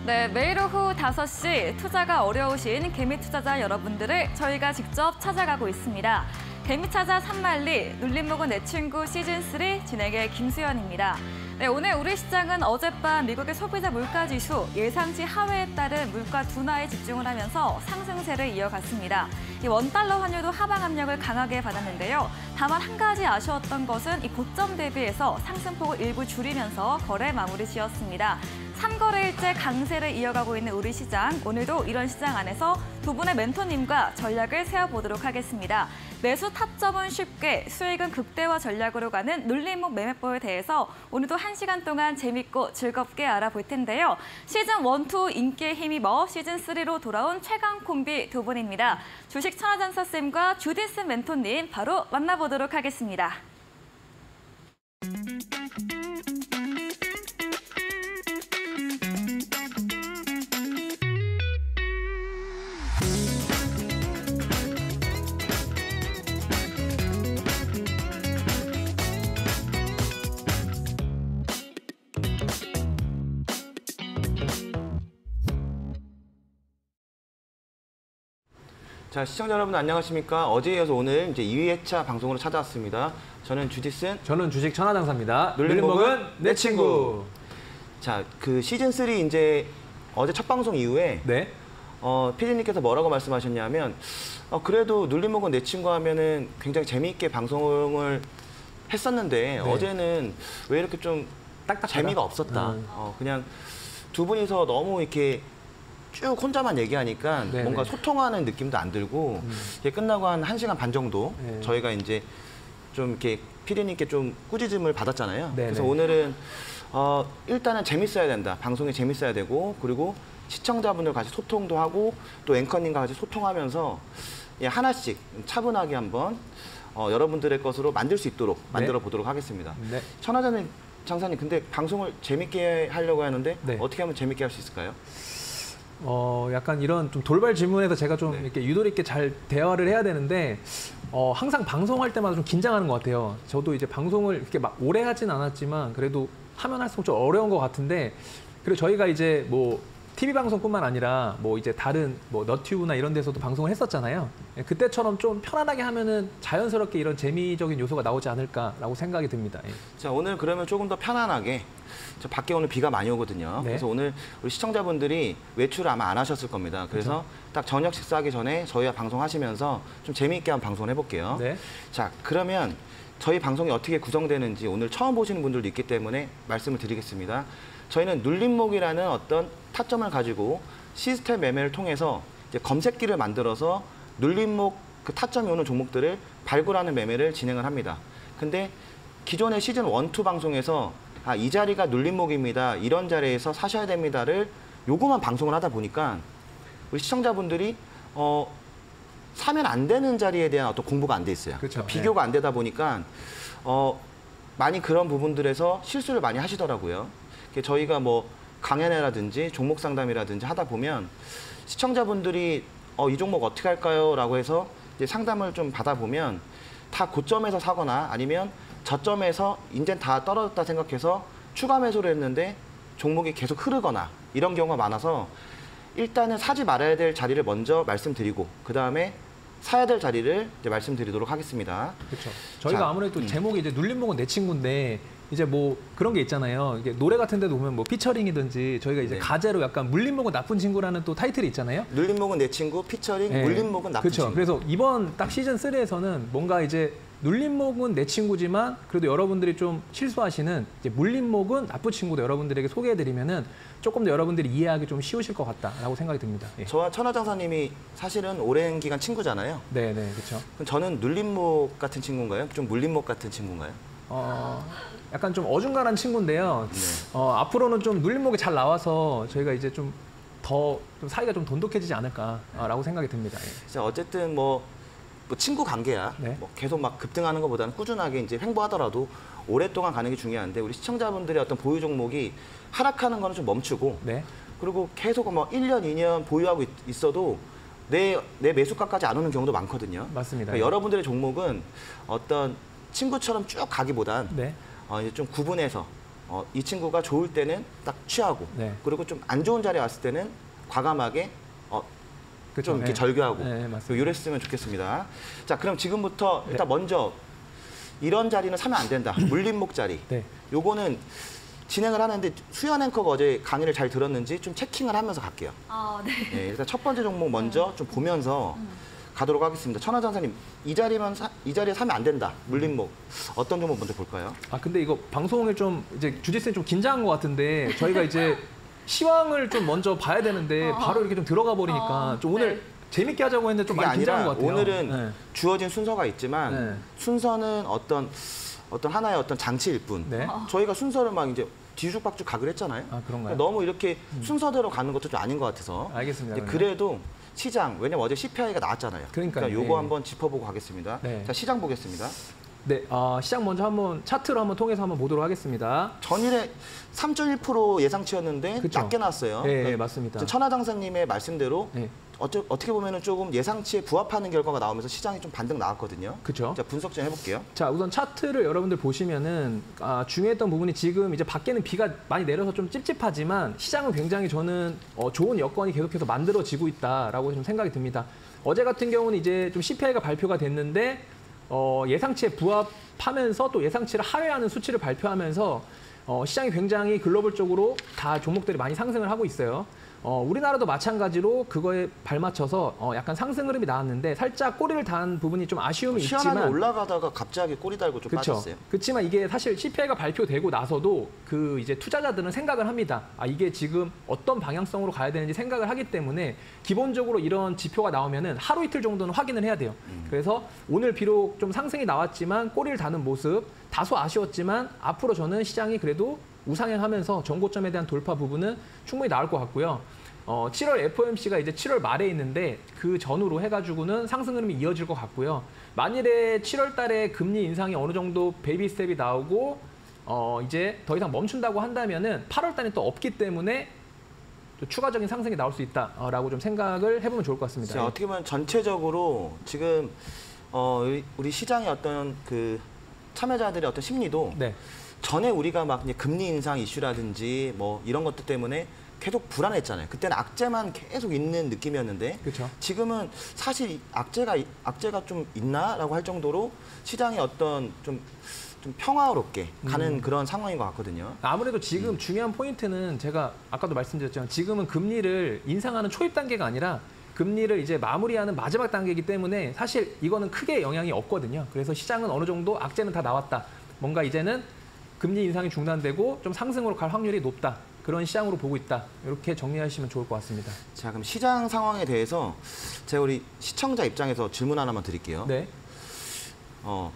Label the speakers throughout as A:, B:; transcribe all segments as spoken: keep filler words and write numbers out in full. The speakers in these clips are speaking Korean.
A: 네, 매일 오후 다섯 시 투자가 어려우신 개미 투자자 여러분들을 저희가 직접 찾아가고 있습니다. 개미 찾아 산만리, 눌림목은 내 친구 시즌삼 진행의 김수연입니다. 네, 오늘 우리 시장은 어젯밤 미국의 소비자 물가지수 예상치 하회에 따른 물가 둔화에 집중을 하면서 상승세를 이어갔습니다. 이 원달러 환율도 하방 압력을 강하게 받았는데요. 다만 한 가지 아쉬웠던 것은 이 고점 대비해서 상승폭을 일부 줄이면서 거래 마무리 지었습니다. 삼 거래일째 강세를 이어가고 있는 우리 시장, 오늘도 이런 시장 안에서 두 분의 멘토님과 전략을 세워보도록 하겠습니다. 매수 타점은 쉽게, 수익은 극대화 전략으로 가는 눌림목 매매법에 대해서 오늘도 한 시간 동안 재밌고 즐겁게 알아볼 텐데요. 시즌 일, 이 인기에 힘입어 시즌 삼로 돌아온 최강 콤비 두 분입니다. 주식 천하장사쌤과 주디스 멘토님 바로 만나보도록 하겠습니다.
B: 자, 시청자 여러분 안녕하십니까? 어제에 이어서 오늘 이제 이 회차 방송으로 찾아왔습니다. 저는 주디슨,
C: 저는 주식 천하장사입니다.
B: 눌림목은
C: 내 친구.
B: 자, 그 시즌 삼 이제 어제 첫 방송 이후에
C: 네.
B: 어, 피디님께서 뭐라고 말씀하셨냐면 어, 그래도 눌림목은 내 친구 하면은 굉장히 재미있게 방송을 했었는데 네. 어제는 왜 이렇게 좀 딱딱 재미가 없었다. 음. 어, 그냥 두 분이서 너무 이렇게 쭉 혼자만 얘기하니까 네네. 뭔가 소통하는 느낌도 안 들고 음. 이게 끝나고 한 1시간 반 정도 네. 저희가 이제 좀 이렇게 피디님께 좀 꾸짖음을 받았잖아요. 네네. 그래서 오늘은 어, 일단은 재밌어야 된다. 방송이 재밌어야 되고 그리고 시청자분들 같이 소통도 하고 또 앵커님과 같이 소통하면서 하나씩 차분하게 한번 어, 여러분들의 것으로 만들 수 있도록 만들어 네. 보도록 하겠습니다. 네. 천하장님, 장사님 근데 방송을 재밌게 하려고 하는데 네. 어떻게 하면 재밌게 할 수 있을까요?
C: 어, 약간 이런 좀 돌발 질문에서 제가 좀 네. 이렇게 유도리 있게 잘 대화를 해야 되는데, 어, 항상 방송할 때마다 좀 긴장하는 것 같아요. 저도 이제 방송을 이렇게 막 오래 하진 않았지만, 그래도 하면 할수록 좀 어려운 것 같은데, 그리고 저희가 이제 뭐, 티비 방송뿐만 아니라 뭐 이제 다른 뭐 너튜브나 이런 데서도 방송을 했었잖아요. 그때처럼 좀 편안하게 하면은 자연스럽게 이런 재미적인 요소가 나오지 않을까라고 생각이 듭니다.
B: 자, 오늘 그러면 조금 더 편안하게, 저 밖에 오늘 비가 많이 오거든요. 네. 그래서 오늘 우리 시청자분들이 외출을 아마 안 하셨을 겁니다. 그래서 그렇죠. 딱 저녁 식사하기 전에 저희와 방송하시면서 좀 재미있게 한번 방송을 해볼게요. 네. 자, 그러면 저희 방송이 어떻게 구성되는지 오늘 처음 보시는 분들도 있기 때문에 말씀을 드리겠습니다. 저희는 눌림목이라는 어떤 타점을 가지고 시스템 매매를 통해서 이제 검색기를 만들어서 눌림목 그 타점이 오는 종목들을 발굴하는 매매를 진행을 합니다. 근데 기존의 시즌 일, 이 방송에서 아, 이 자리가 눌림목입니다. 이런 자리에서 사셔야 됩니다를 요거만 방송을 하다 보니까 우리 시청자분들이 어, 사면 안 되는 자리에 대한 어떤 공부가 안 돼 있어요. 그렇죠. 비교가 네. 안 되다 보니까 어, 많이 그런 부분들에서 실수를 많이 하시더라고요. 저희가 뭐 강연회라든지 종목 상담이라든지 하다 보면 시청자분들이 어, 이 종목 어떻게 할까요? 라고 해서 이제 상담을 좀 받아보면 다 고점에서 사거나 아니면 저점에서 이제 다 떨어졌다 생각해서 추가 매수를 했는데 종목이 계속 흐르거나 이런 경우가 많아서 일단은 사지 말아야 될 자리를 먼저 말씀드리고 그 다음에 사야 될 자리를 이제 말씀드리도록 하겠습니다.
C: 그렇죠. 저희가 자, 아무래도 음. 제목이 이제 눌림목은 내 친구인데 이제 뭐 그런 게 있잖아요. 이게 노래 같은 데도 보면 뭐 피처링이든지 저희가 이제 네. 가제로 약간 물림목은 나쁜 친구라는 또 타이틀이 있잖아요.
B: 눌림목은 내 친구, 피처링, 네. 물림목은 나쁜
C: 그렇죠.
B: 친구.
C: 그래서 이번 딱 시즌 삼에서는 뭔가 이제 눌림목은 내 친구지만 그래도 여러분들이 좀 실수하시는 이제 물림목은 나쁜 친구도 여러분들에게 소개해드리면은 조금 더 여러분들이 이해하기 좀 쉬우실 것 같다라고 생각이 듭니다. 예.
B: 저와 천하장사님이 사실은 오랜 기간 친구잖아요.
C: 네, 네, 그렇죠.
B: 그럼 저는 눌림목 같은 친구인가요? 좀 물림목 같은 친구인가요?
C: 어, 약간 좀 어중간한 친구인데요. 네. 어, 앞으로는 좀 눌림목이 잘 나와서 저희가 이제 좀 더 좀 사이가 좀 돈독해지지 않을까라고 생각이 듭니다.
B: 예. 어쨌든 뭐, 뭐 친구 관계야. 네. 뭐 계속 막 급등하는 것보다는 꾸준하게 이제 횡보하더라도 오랫동안 가는 게 중요한데 우리 시청자분들의 어떤 보유 종목이 하락하는 거는 좀 멈추고 네. 그리고 계속 뭐 일 년, 이 년 보유하고 있, 있어도 내, 내 매수가까지 안 오는 경우도 많거든요.
C: 맞습니다.
B: 그러니까 여러분들의 종목은 어떤 친구처럼 쭉 가기보단 네. 어, 이제 좀 구분해서 어, 이 친구가 좋을 때는 딱 취하고
C: 네.
B: 그리고 좀 안 좋은 자리에 왔을 때는 과감하게 어,
C: 그쵸?
B: 좀 이렇게
C: 네.
B: 절교하고
C: 네, 맞습니다.
B: 이랬으면 좋겠습니다. 자, 그럼 지금부터 일단 먼저 이런 자리는 사면 안 된다. 물림목 자리.
C: 네.
B: 요거는 진행을 하는데 수연 앵커가 어제 강의를 잘 들었는지 좀 체킹을 하면서 갈게요.
A: 아, 네.
B: 네, 일단 첫 번째 종목 먼저 좀 보면서 가도록 하겠습니다. 천하 전사님, 이 자리면 사, 이 자리에 사면 안 된다. 물림목 어떤 종목 먼저 볼까요?
C: 아 근데 이거 방송을 좀 이제 주지쌤 좀 긴장한 것 같은데 저희가 이제 시황을 좀 먼저 봐야 되는데
A: 어.
C: 바로 이렇게 좀 들어가 보니까
A: 어,
C: 좀 오늘
A: 네.
C: 재밌게 하자고 했는데 좀
B: 그게
C: 많이 긴장한
B: 아니라
C: 것 같아요.
B: 오늘은
C: 네.
B: 주어진 순서가 있지만
C: 네.
B: 순서는 어떤 어떤 하나의 어떤 장치일 뿐.
C: 네.
A: 어.
B: 저희가 순서를 막 이제 뒤죽박죽 가기로 했잖아요.
C: 아 그런가요?
B: 그러니까 너무 이렇게 순서대로 가는 것도 좀 아닌 것 같아서.
C: 알겠습니다.
B: 이제
C: 그러면.
B: 그래도 시장, 왜냐면 어제 씨피아이가 나왔잖아요.
C: 그러니까요.
B: 요거
C: 네.
B: 한번 짚어보고 가겠습니다.
C: 네.
B: 자, 시장 보겠습니다.
C: 네, 어, 시장 먼저 한번 차트로 한번 통해서 한번 보도록 하겠습니다.
B: 전일에 삼 점 일 퍼센트 예상치였는데
C: 그쵸?
B: 낮게 나왔어요.
C: 네,
B: 그러니까
C: 맞습니다.
B: 천하장사님의 말씀대로
C: 네,
B: 어쩌, 어떻게 보면 조금 예상치에 부합하는 결과가 나오면서 시장이 좀 반등 나왔거든요.
C: 그렇죠.
B: 자, 분석 좀 해볼게요.
C: 자, 우선 차트를 여러분들 보시면은 아, 중요했던 부분이 지금 이제 밖에는 비가 많이 내려서 좀 찝찝하지만 시장은 굉장히 저는 어, 좋은 여건이 계속해서 만들어지고 있다라고 좀 생각이 듭니다. 어제 같은 경우는 이제 좀 씨피아이가 발표가 됐는데 어, 예상치에 부합하면서 또 예상치를 하회하는 수치를 발표하면서 어, 시장이 굉장히 글로벌적으로 다 종목들이 많이 상승을 하고 있어요. 어, 우리나라도 마찬가지로 그거에 발맞춰서 어, 약간 상승 흐름이 나왔는데 살짝 꼬리를 단 부분이 좀 아쉬움이
B: 시원하게
C: 있지만
B: 올라가다가 갑자기 꼬리 달고 좀
C: 그렇죠.
B: 빠졌어요.
C: 그렇지만 이게 사실 씨피아이가 발표되고 나서도 그 이제 투자자들은 생각을 합니다. 아 이게 지금 어떤 방향성으로 가야 되는지 생각을 하기 때문에 기본적으로 이런 지표가 나오면은 하루 이틀 정도는 확인을 해야 돼요.
B: 음.
C: 그래서 오늘 비록 좀 상승이 나왔지만 꼬리를 다는 모습 다소 아쉬웠지만 앞으로 저는 시장이 그래도 우상향하면서 전고점에 대한 돌파 부분은 충분히 나올 것 같고요. 어, 칠월 에프오엠씨가 이제 칠월 말에 있는데 그 전후로 해가지고는 상승 흐름이 이어질 것 같고요. 만일에 칠월 달에 금리 인상이 어느 정도 베이비 스텝이 나오고 어, 이제 더 이상 멈춘다고 한다면은 팔월 달에 또 없기 때문에 또 추가적인 상승이 나올 수 있다라고 좀 생각을 해보면 좋을 것 같습니다.
B: 자, 어떻게 보면 전체적으로 지금 어, 우리, 우리 시장의 어떤 그 참여자들의 어떤 심리도
C: 네.
B: 전에 우리가 막 이제 금리 인상 이슈라든지 뭐 이런 것들 때문에 계속 불안했잖아요. 그때는 악재만 계속 있는 느낌이었는데
C: 그렇죠.
B: 지금은 사실 악재가 악재가 좀 있나라고 할 정도로 시장이 어떤 좀, 좀 평화롭게 가는
C: 음.
B: 그런 상황인 것 같거든요.
C: 아무래도 지금 음. 중요한 포인트는 제가 아까도 말씀드렸지만 지금은 금리를 인상하는 초입 단계가 아니라 금리를 이제 마무리하는 마지막 단계이기 때문에 사실 이거는 크게 영향이 없거든요. 그래서 시장은 어느 정도 악재는 다 나왔다. 뭔가 이제는 금리 인상이 중단되고 좀 상승으로 갈 확률이 높다. 그런 시장으로 보고 있다. 이렇게 정리하시면 좋을 것 같습니다.
B: 자, 그럼 시장 상황에 대해서 제가 우리 시청자 입장에서 질문 하나만 드릴게요.
C: 네.
B: 어,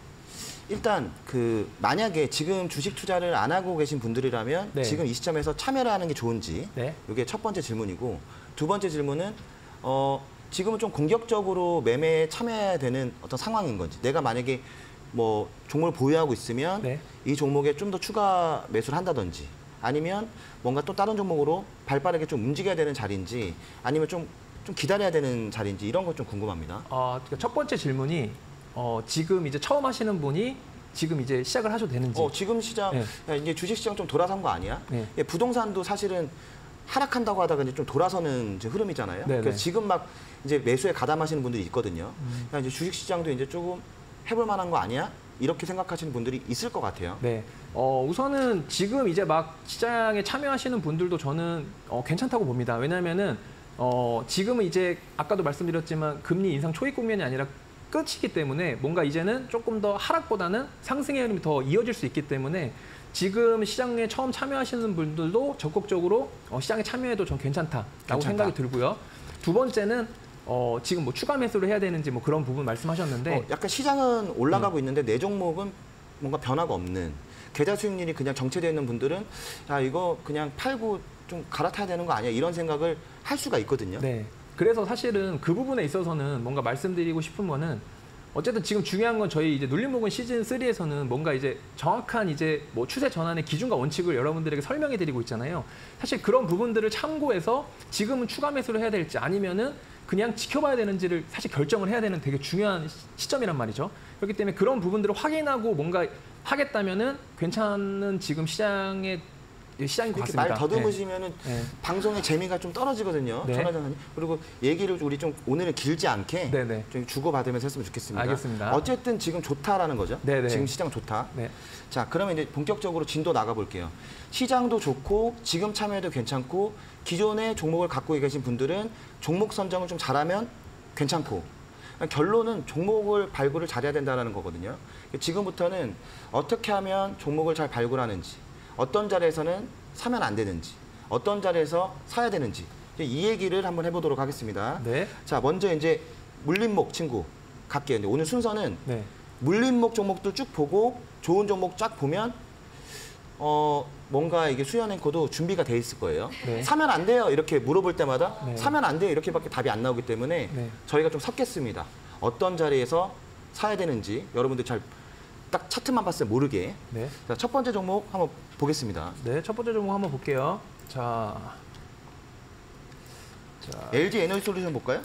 B: 일단 그 만약에 지금 주식 투자를 안 하고 계신 분들이라면
C: 네.
B: 지금 이 시점에서 참여를 하는 게 좋은지
C: 네.
B: 이게 첫 번째 질문이고 두 번째 질문은 어, 지금은 좀 공격적으로 매매에 참여해야 되는 어떤 상황인 건지 내가 만약에 뭐 종목을 보유하고 있으면
C: 네.
B: 이 종목에 좀 더 추가 매수를 한다든지 아니면 뭔가 또 다른 종목으로 발빠르게 좀 움직여야 되는 자리인지 아니면 좀, 좀 기다려야 되는 자리인지 이런 것 좀 궁금합니다.
C: 어, 그러니까 첫 번째 질문이 어, 지금 이제 처음 하시는 분이 지금 이제 시작을 하셔도 되는지.
B: 어, 지금 시장,
C: 네.
B: 야, 이제 주식 시장 좀 돌아선 거 아니야?
C: 네.
B: 예, 부동산도 사실은 하락한다고 하다가 이제 좀 돌아서는 이제 흐름이잖아요.
C: 네네.
B: 그래서 지금 막 이제 매수에 가담하시는 분들이 있거든요.
C: 음.
B: 그러니까 이제 주식 시장도 이제 조금 해볼 만한 거 아니야? 이렇게 생각하시는 분들이 있을 것 같아요.
C: 네. 어, 우선은 지금 이제 막 시장에 참여하시는 분들도 저는 어, 괜찮다고 봅니다. 왜냐면은 어, 지금은 이제 아까도 말씀드렸지만 금리 인상 초입 국면이 아니라 끝이기 때문에 뭔가 이제는 조금 더 하락보다는 상승의 흐름이 더 이어질 수 있기 때문에 지금 시장에 처음 참여하시는 분들도 적극적으로 어, 시장에 참여해도 전 괜찮다라고
B: 괜찮다.
C: 생각이 들고요. 두 번째는 어, 지금 뭐 추가 매수를 해야 되는지 뭐 그런 부분 말씀하셨는데
B: 어, 약간 시장은 올라가고
C: 음.
B: 있는데 내 종목은 뭔가 변화가 없는 계좌 수익률이 그냥 정체되어 있는 분들은 야 이거 그냥 팔고 좀 갈아타야 되는 거 아니야? 이런 생각을 할 수가 있거든요.
C: 네. 그래서 사실은 그 부분에 있어서는 뭔가 말씀드리고 싶은 거는 어쨌든 지금 중요한 건 저희 이제 눌림목은 시즌 쓰리에서는 뭔가 이제 정확한 이제 뭐 추세 전환의 기준과 원칙을 여러분들에게 설명해 드리고 있잖아요. 사실 그런 부분들을 참고해서 지금은 추가 매수를 해야 될지 아니면은 그냥 지켜봐야 되는지를 사실 결정을 해야 되는 되게 중요한 시점이란 말이죠. 그렇기 때문에 그런 부분들을 확인하고 뭔가 하겠다면은 괜찮은 지금 시장의 시장인 것
B: 이렇게
C: 같습니다.
B: 말 더듬으시면은
C: 네.
B: 방송의 재미가 좀 떨어지거든요.
C: 네.
B: 전화장님. 그리고 얘기를 우리 좀 오늘은 길지 않게
C: 네네.
B: 좀 주고받으면서 했으면 좋겠습니다.
C: 알겠습니다.
B: 어쨌든 지금 좋다라는 거죠.
C: 네네.
B: 지금 시장 좋다.
C: 네.
B: 자, 그러면 이제 본격적으로 진도 나가 볼게요. 시장도 좋고 지금 참여해도 괜찮고 기존의 종목을 갖고 계신 분들은 종목 선정을 좀 잘하면 괜찮고 결론은 종목을 발굴을 잘해야 된다는 거거든요. 지금부터는 어떻게 하면 종목을 잘 발굴하는지, 어떤 자리에서는 사면 안 되는지, 어떤 자리에서 사야 되는지 이 얘기를 한번 해보도록 하겠습니다.
C: 네.
B: 자, 먼저 이제 물림목 친구 갈게요. 근데 오늘 순서는
C: 네.
B: 물림목 종목도 쭉 보고 좋은 종목 쫙 보면 어 뭔가 이게 수연 앵커도 준비가 돼 있을 거예요.
C: 네.
B: 사면 안 돼요 이렇게 물어볼 때마다
C: 네.
B: 사면 안 돼요 이렇게밖에 답이 안 나오기 때문에
C: 네.
B: 저희가 좀 섞겠습니다. 어떤 자리에서 사야 되는지 여러분들 잘 딱 차트만 봤을 때 모르게.
C: 네.
B: 자, 첫 번째 종목 한번 보겠습니다.
C: 네. 첫 번째 종목 한번 볼게요. 자. 자.
B: 엘지 에너지 솔루션 볼까요?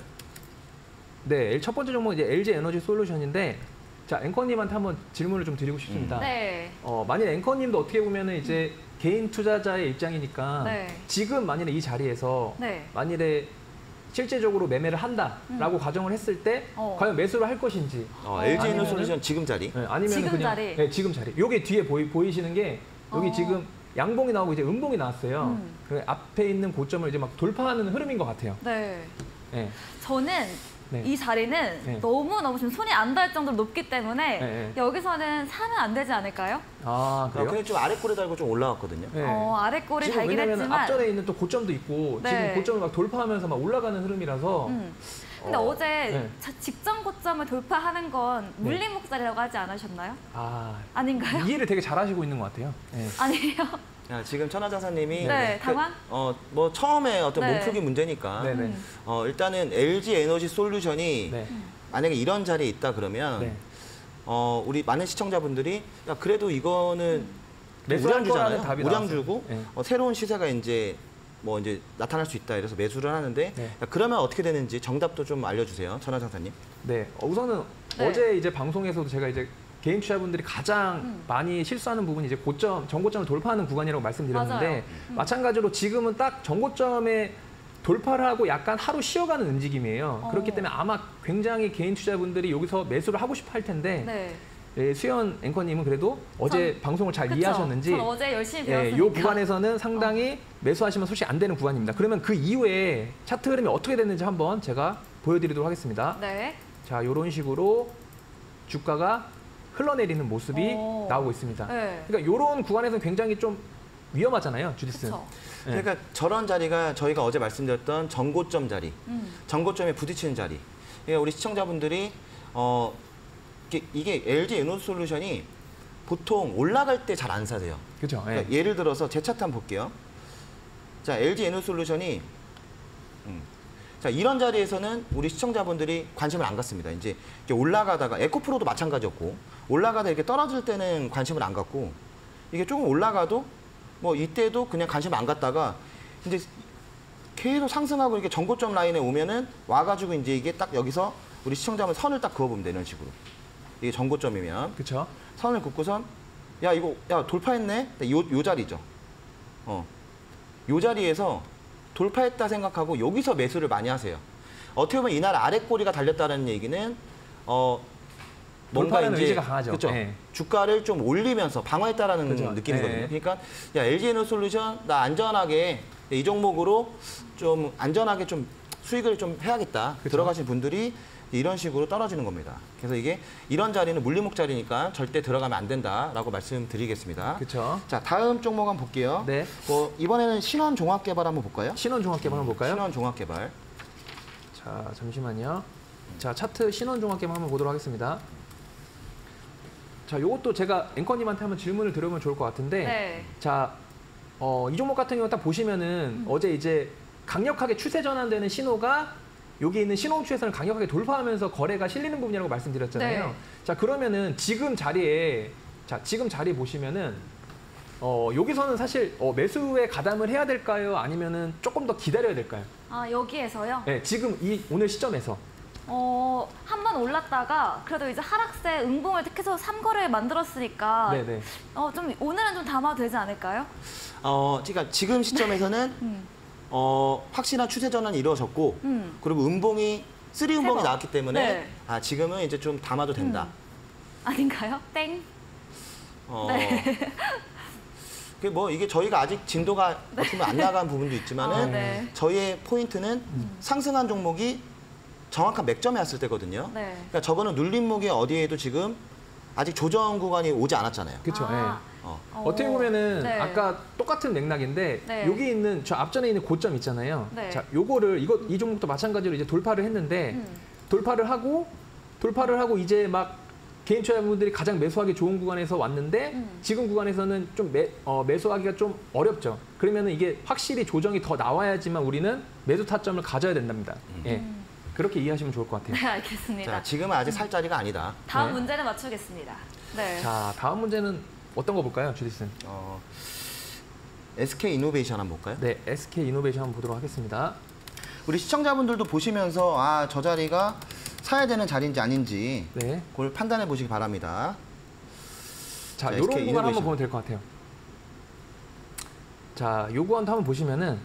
C: 네. 첫 번째 종목 이제 엘지 에너지 솔루션인데 자, 앵커님한테 한번 질문을 좀 드리고 싶습니다.
A: 네.
C: 어, 만일 앵커님도 어떻게 보면은 이제 개인 투자자의 입장이니까
A: 네.
C: 지금 만일에 이 자리에서
A: 네.
C: 만일에 실제적으로 매매를 한다라고
A: 음.
C: 가정을 했을 때
A: 어.
C: 과연 매수를 할 것인지
B: 어,
A: 어,
B: 엘지 에너지
C: 아니면은-
B: 솔루션 지금 자리.
C: 네, 아니면
A: 지금
C: 그냥
A: 자리.
C: 네, 지금 자리. 여기 뒤에 보이, 보이시는 게 여기
A: 어.
C: 지금 양봉이 나오고 이제 음봉이 나왔어요.
A: 음.
C: 그 앞에 있는 고점을 이제 막 돌파하는 흐름인 것 같아요.
A: 네.
C: 네.
A: 저는
C: 네.
A: 이 자리는
C: 네.
A: 너무너무 지금 손이 안 닿을 정도로 높기 때문에
C: 네, 네.
A: 여기서는 사면 안 되지 않을까요?
C: 아,
B: 어,
C: 그래요?
B: 근데 좀 아래 꼬리 달고 좀 올라왔거든요.
C: 네.
A: 어, 아래 꼬리
C: 지금
A: 달긴
C: 왜냐면
A: 했지만
C: 앞전에 있는 또 고점도 있고
A: 네.
C: 지금 고점을 막 돌파하면서 막 올라가는 흐름이라서
A: 음. 근데
C: 어,
A: 어, 제
C: 네.
A: 직전 고점을 돌파하는 건
C: 네.
A: 물림목 자리라고 하지 않으셨나요?
C: 아,
A: 아닌가요?
C: 이해를 되게 잘하시고 있는 것 같아요. 네.
A: 아니에요?
B: 야, 지금 천하장사님이
A: 네, 당황?
B: 어, 뭐 처음에 어떤
A: 네.
B: 몸풀기 문제니까
C: 네, 네.
A: 음.
B: 어, 일단은 엘지 에너지 솔루션이
C: 네.
B: 만약에 이런 자리에 있다 그러면
C: 네.
B: 어, 우리 많은 시청자분들이 야, 그래도 이거는
C: 매수할
B: 우량주잖아요.
C: 거라는 답이
B: 우량주고
C: 나왔어요. 네.
B: 어, 새로운 시세가 이제 뭐 이제 나타날 수 있다 이래서 매수를 하는데
C: 네.
B: 야, 그러면 어떻게 되는지 정답도 좀 알려주세요, 천하장사님.
C: 네. 어, 우선은
A: 네.
C: 어제 이제 방송에서도 제가 이제 개인 투자분들이 가장
A: 음.
C: 많이 실수하는 부분이 이제 고점, 정고점을 돌파하는 구간이라고 말씀드렸는데
A: 맞아요. 음.
C: 마찬가지로 지금은 딱 정고점에 돌파를 하고 약간 하루 쉬어가는 움직임이에요.
A: 어.
C: 그렇기 때문에 아마 굉장히 개인 투자분들이 여기서 매수를 하고 싶어 할 텐데
A: 네.
C: 예, 수연 앵커님은 그래도 어제 방송을 잘
A: 그쵸?
C: 이해하셨는지
A: 전 어제 열심히
C: 예,
A: 배웠으니까.
C: 이 구간에서는 상당히 매수하시면 솔직히 안 되는 구간입니다. 그러면 그 이후에 차트 흐름이 어떻게 됐는지 한번 제가 보여드리도록 하겠습니다.
A: 네.
C: 자, 이런 식으로 주가가 흘러내리는 모습이
A: 오.
C: 나오고 있습니다.
A: 네.
C: 그러니까 이런 구간에서는 굉장히 좀 위험하잖아요, 주디스.
A: 그렇죠.
C: 네.
B: 그러니까 저런 자리가 저희가 어제 말씀드렸던 정고점 자리,
A: 음.
B: 정고점에 부딪히는 자리. 그러니까 우리 시청자분들이 어, 이게, 이게 엘지 에너지 솔루션이 보통 올라갈 때 잘 안 사세요.
C: 그렇죠.
B: 그러니까 예를 들어서 제 차트 한번 볼게요. 자, 엘지 에너지 솔루션이 음, 자, 이런 자리에서는 우리 시청자분들이 관심을 안 갖습니다. 이제 이렇게 올라가다가 에코프로도 마찬가지였고 올라가다 이렇게 떨어질 때는 관심을 안 갖고 이게 조금 올라가도 뭐 이때도 그냥 관심 안 갖다가 이제 계속 상승하고 이렇게 정고점 라인에 오면은 와가지고 이제 이게 딱 여기서 우리 시청자분 선을 딱 그어보면 돼, 이런 식으로. 이게 정고점이면
C: 그렇죠.
B: 선을 긋고선 야 이거 야 돌파했네 요, 요 자리죠. 어, 요 자리에서 돌파했다 생각하고 여기서 매수를 많이 하세요. 어떻게 보면 이날 아래 꼬리가 달렸다는 얘기는 어 뭔가
C: 돌파하는
B: 이제
C: 의지가 강하죠.
B: 그쵸?
C: 네.
B: 주가를 좀 올리면서 방어했다라는
C: 그죠.
B: 느낌이거든요.
C: 네.
B: 그러니까 야 엘지 에너지 솔루션 나 안전하게 이 종목으로 좀 안전하게 좀 수익을 좀 해야겠다.
C: 그쵸.
B: 들어가신 분들이 이런 식으로 떨어지는 겁니다. 그래서 이게 이런 자리는 물림목 자리니까 절대 들어가면 안 된다라고 말씀드리겠습니다.
C: 그렇죠.
B: 자, 다음 종목 한번 볼게요.
C: 네.
B: 뭐 이번에는 신원 종합 개발 한번 볼까요?
C: 신원 종합 개발 한번 볼까요?
B: 신원 종합 개발.
C: 자, 잠시만요. 자, 차트 신원 종합 개발 한번 보도록 하겠습니다. 자, 요것도 제가 앵커님한테 한번 질문을 드려보면 좋을 것 같은데
A: 네.
C: 자, 어, 이 종목 같은 경우 딱 보시면은 어제 이제 강력하게 추세 전환되는 신호가 여기 있는 신홍 추세선을 강력하게 돌파하면서 거래가 실리는 부분이라고 말씀드렸잖아요.
A: 네.
C: 자, 그러면은 지금 자리에 자, 지금 자리 보시면은 어, 여기서는 사실 어, 매수에 가담을 해야 될까요? 아니면은 조금 더 기다려야 될까요?
A: 아, 여기에서요?
C: 네, 지금 이 오늘 시점에서
A: 어, 한 번 올랐다가 그래도 이제 하락세 음봉을 계속 삼거래에 만들었으니까
C: 네네.
A: 어, 좀 오늘은 좀 담아도 되지 않을까요?
B: 어, 그러니까 지금 시점에서는
A: 음.
B: 어, 확실한 추세 전환이 이루어졌고
A: 음.
B: 그리고 음봉이 쓰리 음봉이
A: 번.
B: 나왔기 때문에
A: 네.
B: 아, 지금은 이제 좀 담아도 된다.
A: 아닌가요? 땡.
B: 어,
A: 네.
B: 그 뭐 이게 저희가 아직 진도가 어떻게 보면 안 나간 부분도 있지만은
A: 아, 네.
B: 저희의 포인트는 상승한 종목이 정확한 맥점에 왔을 때거든요.
A: 네.
B: 그러니까 저거는 눌림목이 어디에도 지금 아직 조정 구간이 오지 않았잖아요.
C: 그렇죠.
A: 아.
B: 어.
C: 어떻게 보면은
A: 네.
C: 아까 똑같은 맥락인데
A: 네.
C: 여기 있는 저 앞전에 있는 고점 있잖아요.
A: 네.
C: 자, 요거를 이거 이 종목도 마찬가지로 이제 돌파를 했는데
A: 음.
C: 돌파를 하고 돌파를 하고 이제 막 개인 투자자분들이 가장 매수하기 좋은 구간에서 왔는데
A: 음.
C: 지금 구간에서는 좀 매, 어, 매수하기가 좀 어렵죠. 그러면은 이게 확실히 조정이 더 나와야지만 우리는 매수 타점을 가져야 된답니다. 예. 그렇게 이해하시면 좋을 것 같아요.
A: 네, 알겠습니다.
B: 자, 지금은 아직 살 자리가 아니다.
A: 다음
C: 네.
A: 문제는 맞추겠습니다. 네.
C: 자, 다음 문제는 어떤 거 볼까요, 주디슨?
B: 어, 에스케이 이노베이션 한번 볼까요?
C: 네, 에스케이 이노베이션 한번 보도록 하겠습니다.
B: 우리 시청자분들도 보시면서 아, 저 자리가 사야 되는 자리인지 아닌지
C: 네.
B: 그걸 판단해 보시기 바랍니다.
C: 자,
B: 자,
C: 요런
B: 에스케이
C: 구간 한번
B: 이노베이션.
C: 보면 될 것 같아요. 자, 요 구간도 한번 보시면은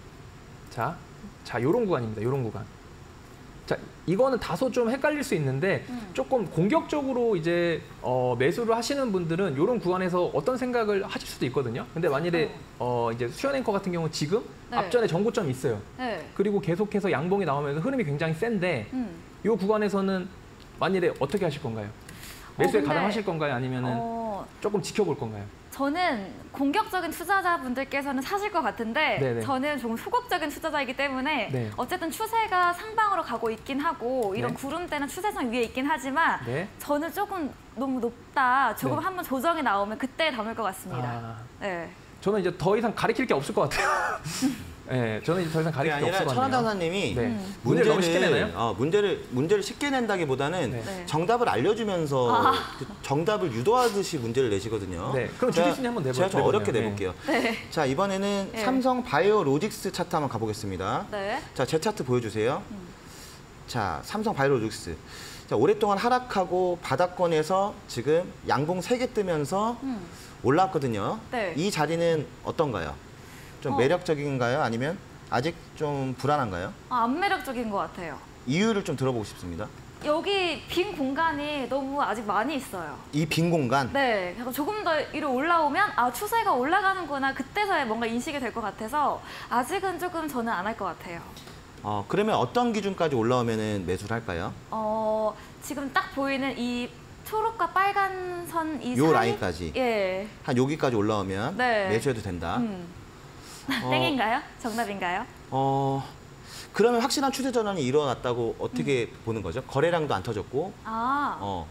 C: 자, 자, 요런 구간입니다. 요런 구간. 자, 이거는 다소 좀 헷갈릴 수 있는데
A: 음.
C: 조금 공격적으로 이제 어, 매수를 하시는 분들은 요런 구간에서 어떤 생각을 하실 수도 있거든요. 근데 만일에 어, 이제 수연 앵커 같은 경우는 지금
A: 네.
C: 앞전에 정고점이 있어요.
A: 네.
C: 그리고 계속해서 양봉이 나오면서 흐름이 굉장히 센데
A: 음.
C: 요 구간에서는 만일에 어떻게 하실 건가요? 매수에
A: 근데-
C: 가담하실 건가요? 아니면은
A: 어,
C: 조금 지켜볼 건가요?
A: 저는 공격적인 투자자분들께서는 사실 것 같은데
C: 네네.
A: 저는 조금 소극적인 투자자이기 때문에
C: 네.
A: 어쨌든 추세가 상방으로 가고 있긴 하고 이런
C: 네.
A: 구름대는 추세선 위에 있긴 하지만
C: 네.
A: 저는 조금 너무 높다. 조금
C: 네.
A: 한번 조정이 나오면 그때 담을 것 같습니다.
C: 아,
A: 네.
C: 저는 이제 더 이상 가리킬 게 없을 것 같아요. 네, 저는 이제 더 이상
B: 그게
C: 가리킬 게
B: 아니라
C: 없을 것 같아요.
B: 천하장사님이
C: 네.
A: 음.
C: 문제를 너무 쉽게 내나요?
B: 어, 문제를 문제를 쉽게 낸다기보다는
C: 네.
A: 네.
B: 정답을 알려주면서
A: 아.
B: 그 정답을 유도하듯이 문제를 내시거든요.
C: 네, 그럼
B: 제가-
C: 주디슨이 한번 내보-
B: 제가 좀
C: 내보세요.
B: 어렵게
C: 네.
B: 내볼게요.
A: 네.
B: 자, 이번에는
A: 네.
B: 삼성 바이오로직스 차트 한번 가보겠습니다.
A: 네.
B: 자, 제 차트 보여주세요.
A: 음.
B: 자, 삼성 바이오로직스. 자, 오랫동안 하락하고 바닥권에서 지금 양봉 세 개 뜨면서
A: 음.
B: 올라왔거든요.
A: 네.
B: 이 자리는 어떤가요? 좀
A: 어.
B: 매력적인가요? 아니면 아직 좀 불안한가요?
A: 아, 안 매력적인 것 같아요.
B: 이유를 좀 들어보고 싶습니다.
A: 여기 빈 공간이 너무 아직 많이 있어요.
B: 이 빈 공간.
A: 네, 그래서 조금 더 위로 올라오면 아 추세가 올라가는구나 그때서야 뭔가 인식이 될 것 같아서 아직은 조금 저는 안 할 것 같아요.
B: 어, 그러면 어떤 기준까지 올라오면 매수를 할까요?
A: 어 지금 딱 보이는 이 초록과 빨간 선 이
B: 요
A: 사이?
B: 라인까지.
A: 예.
B: 한 여기까지 올라오면
A: 네.
B: 매수해도 된다.
A: 음.
B: 어.
A: 땡인가요? 정답인가요?
B: 어, 그러면 확실한 추세 전환이 일어났다고 어떻게 보는 거죠? 거래량도 안 터졌고,
A: 아
B: 어,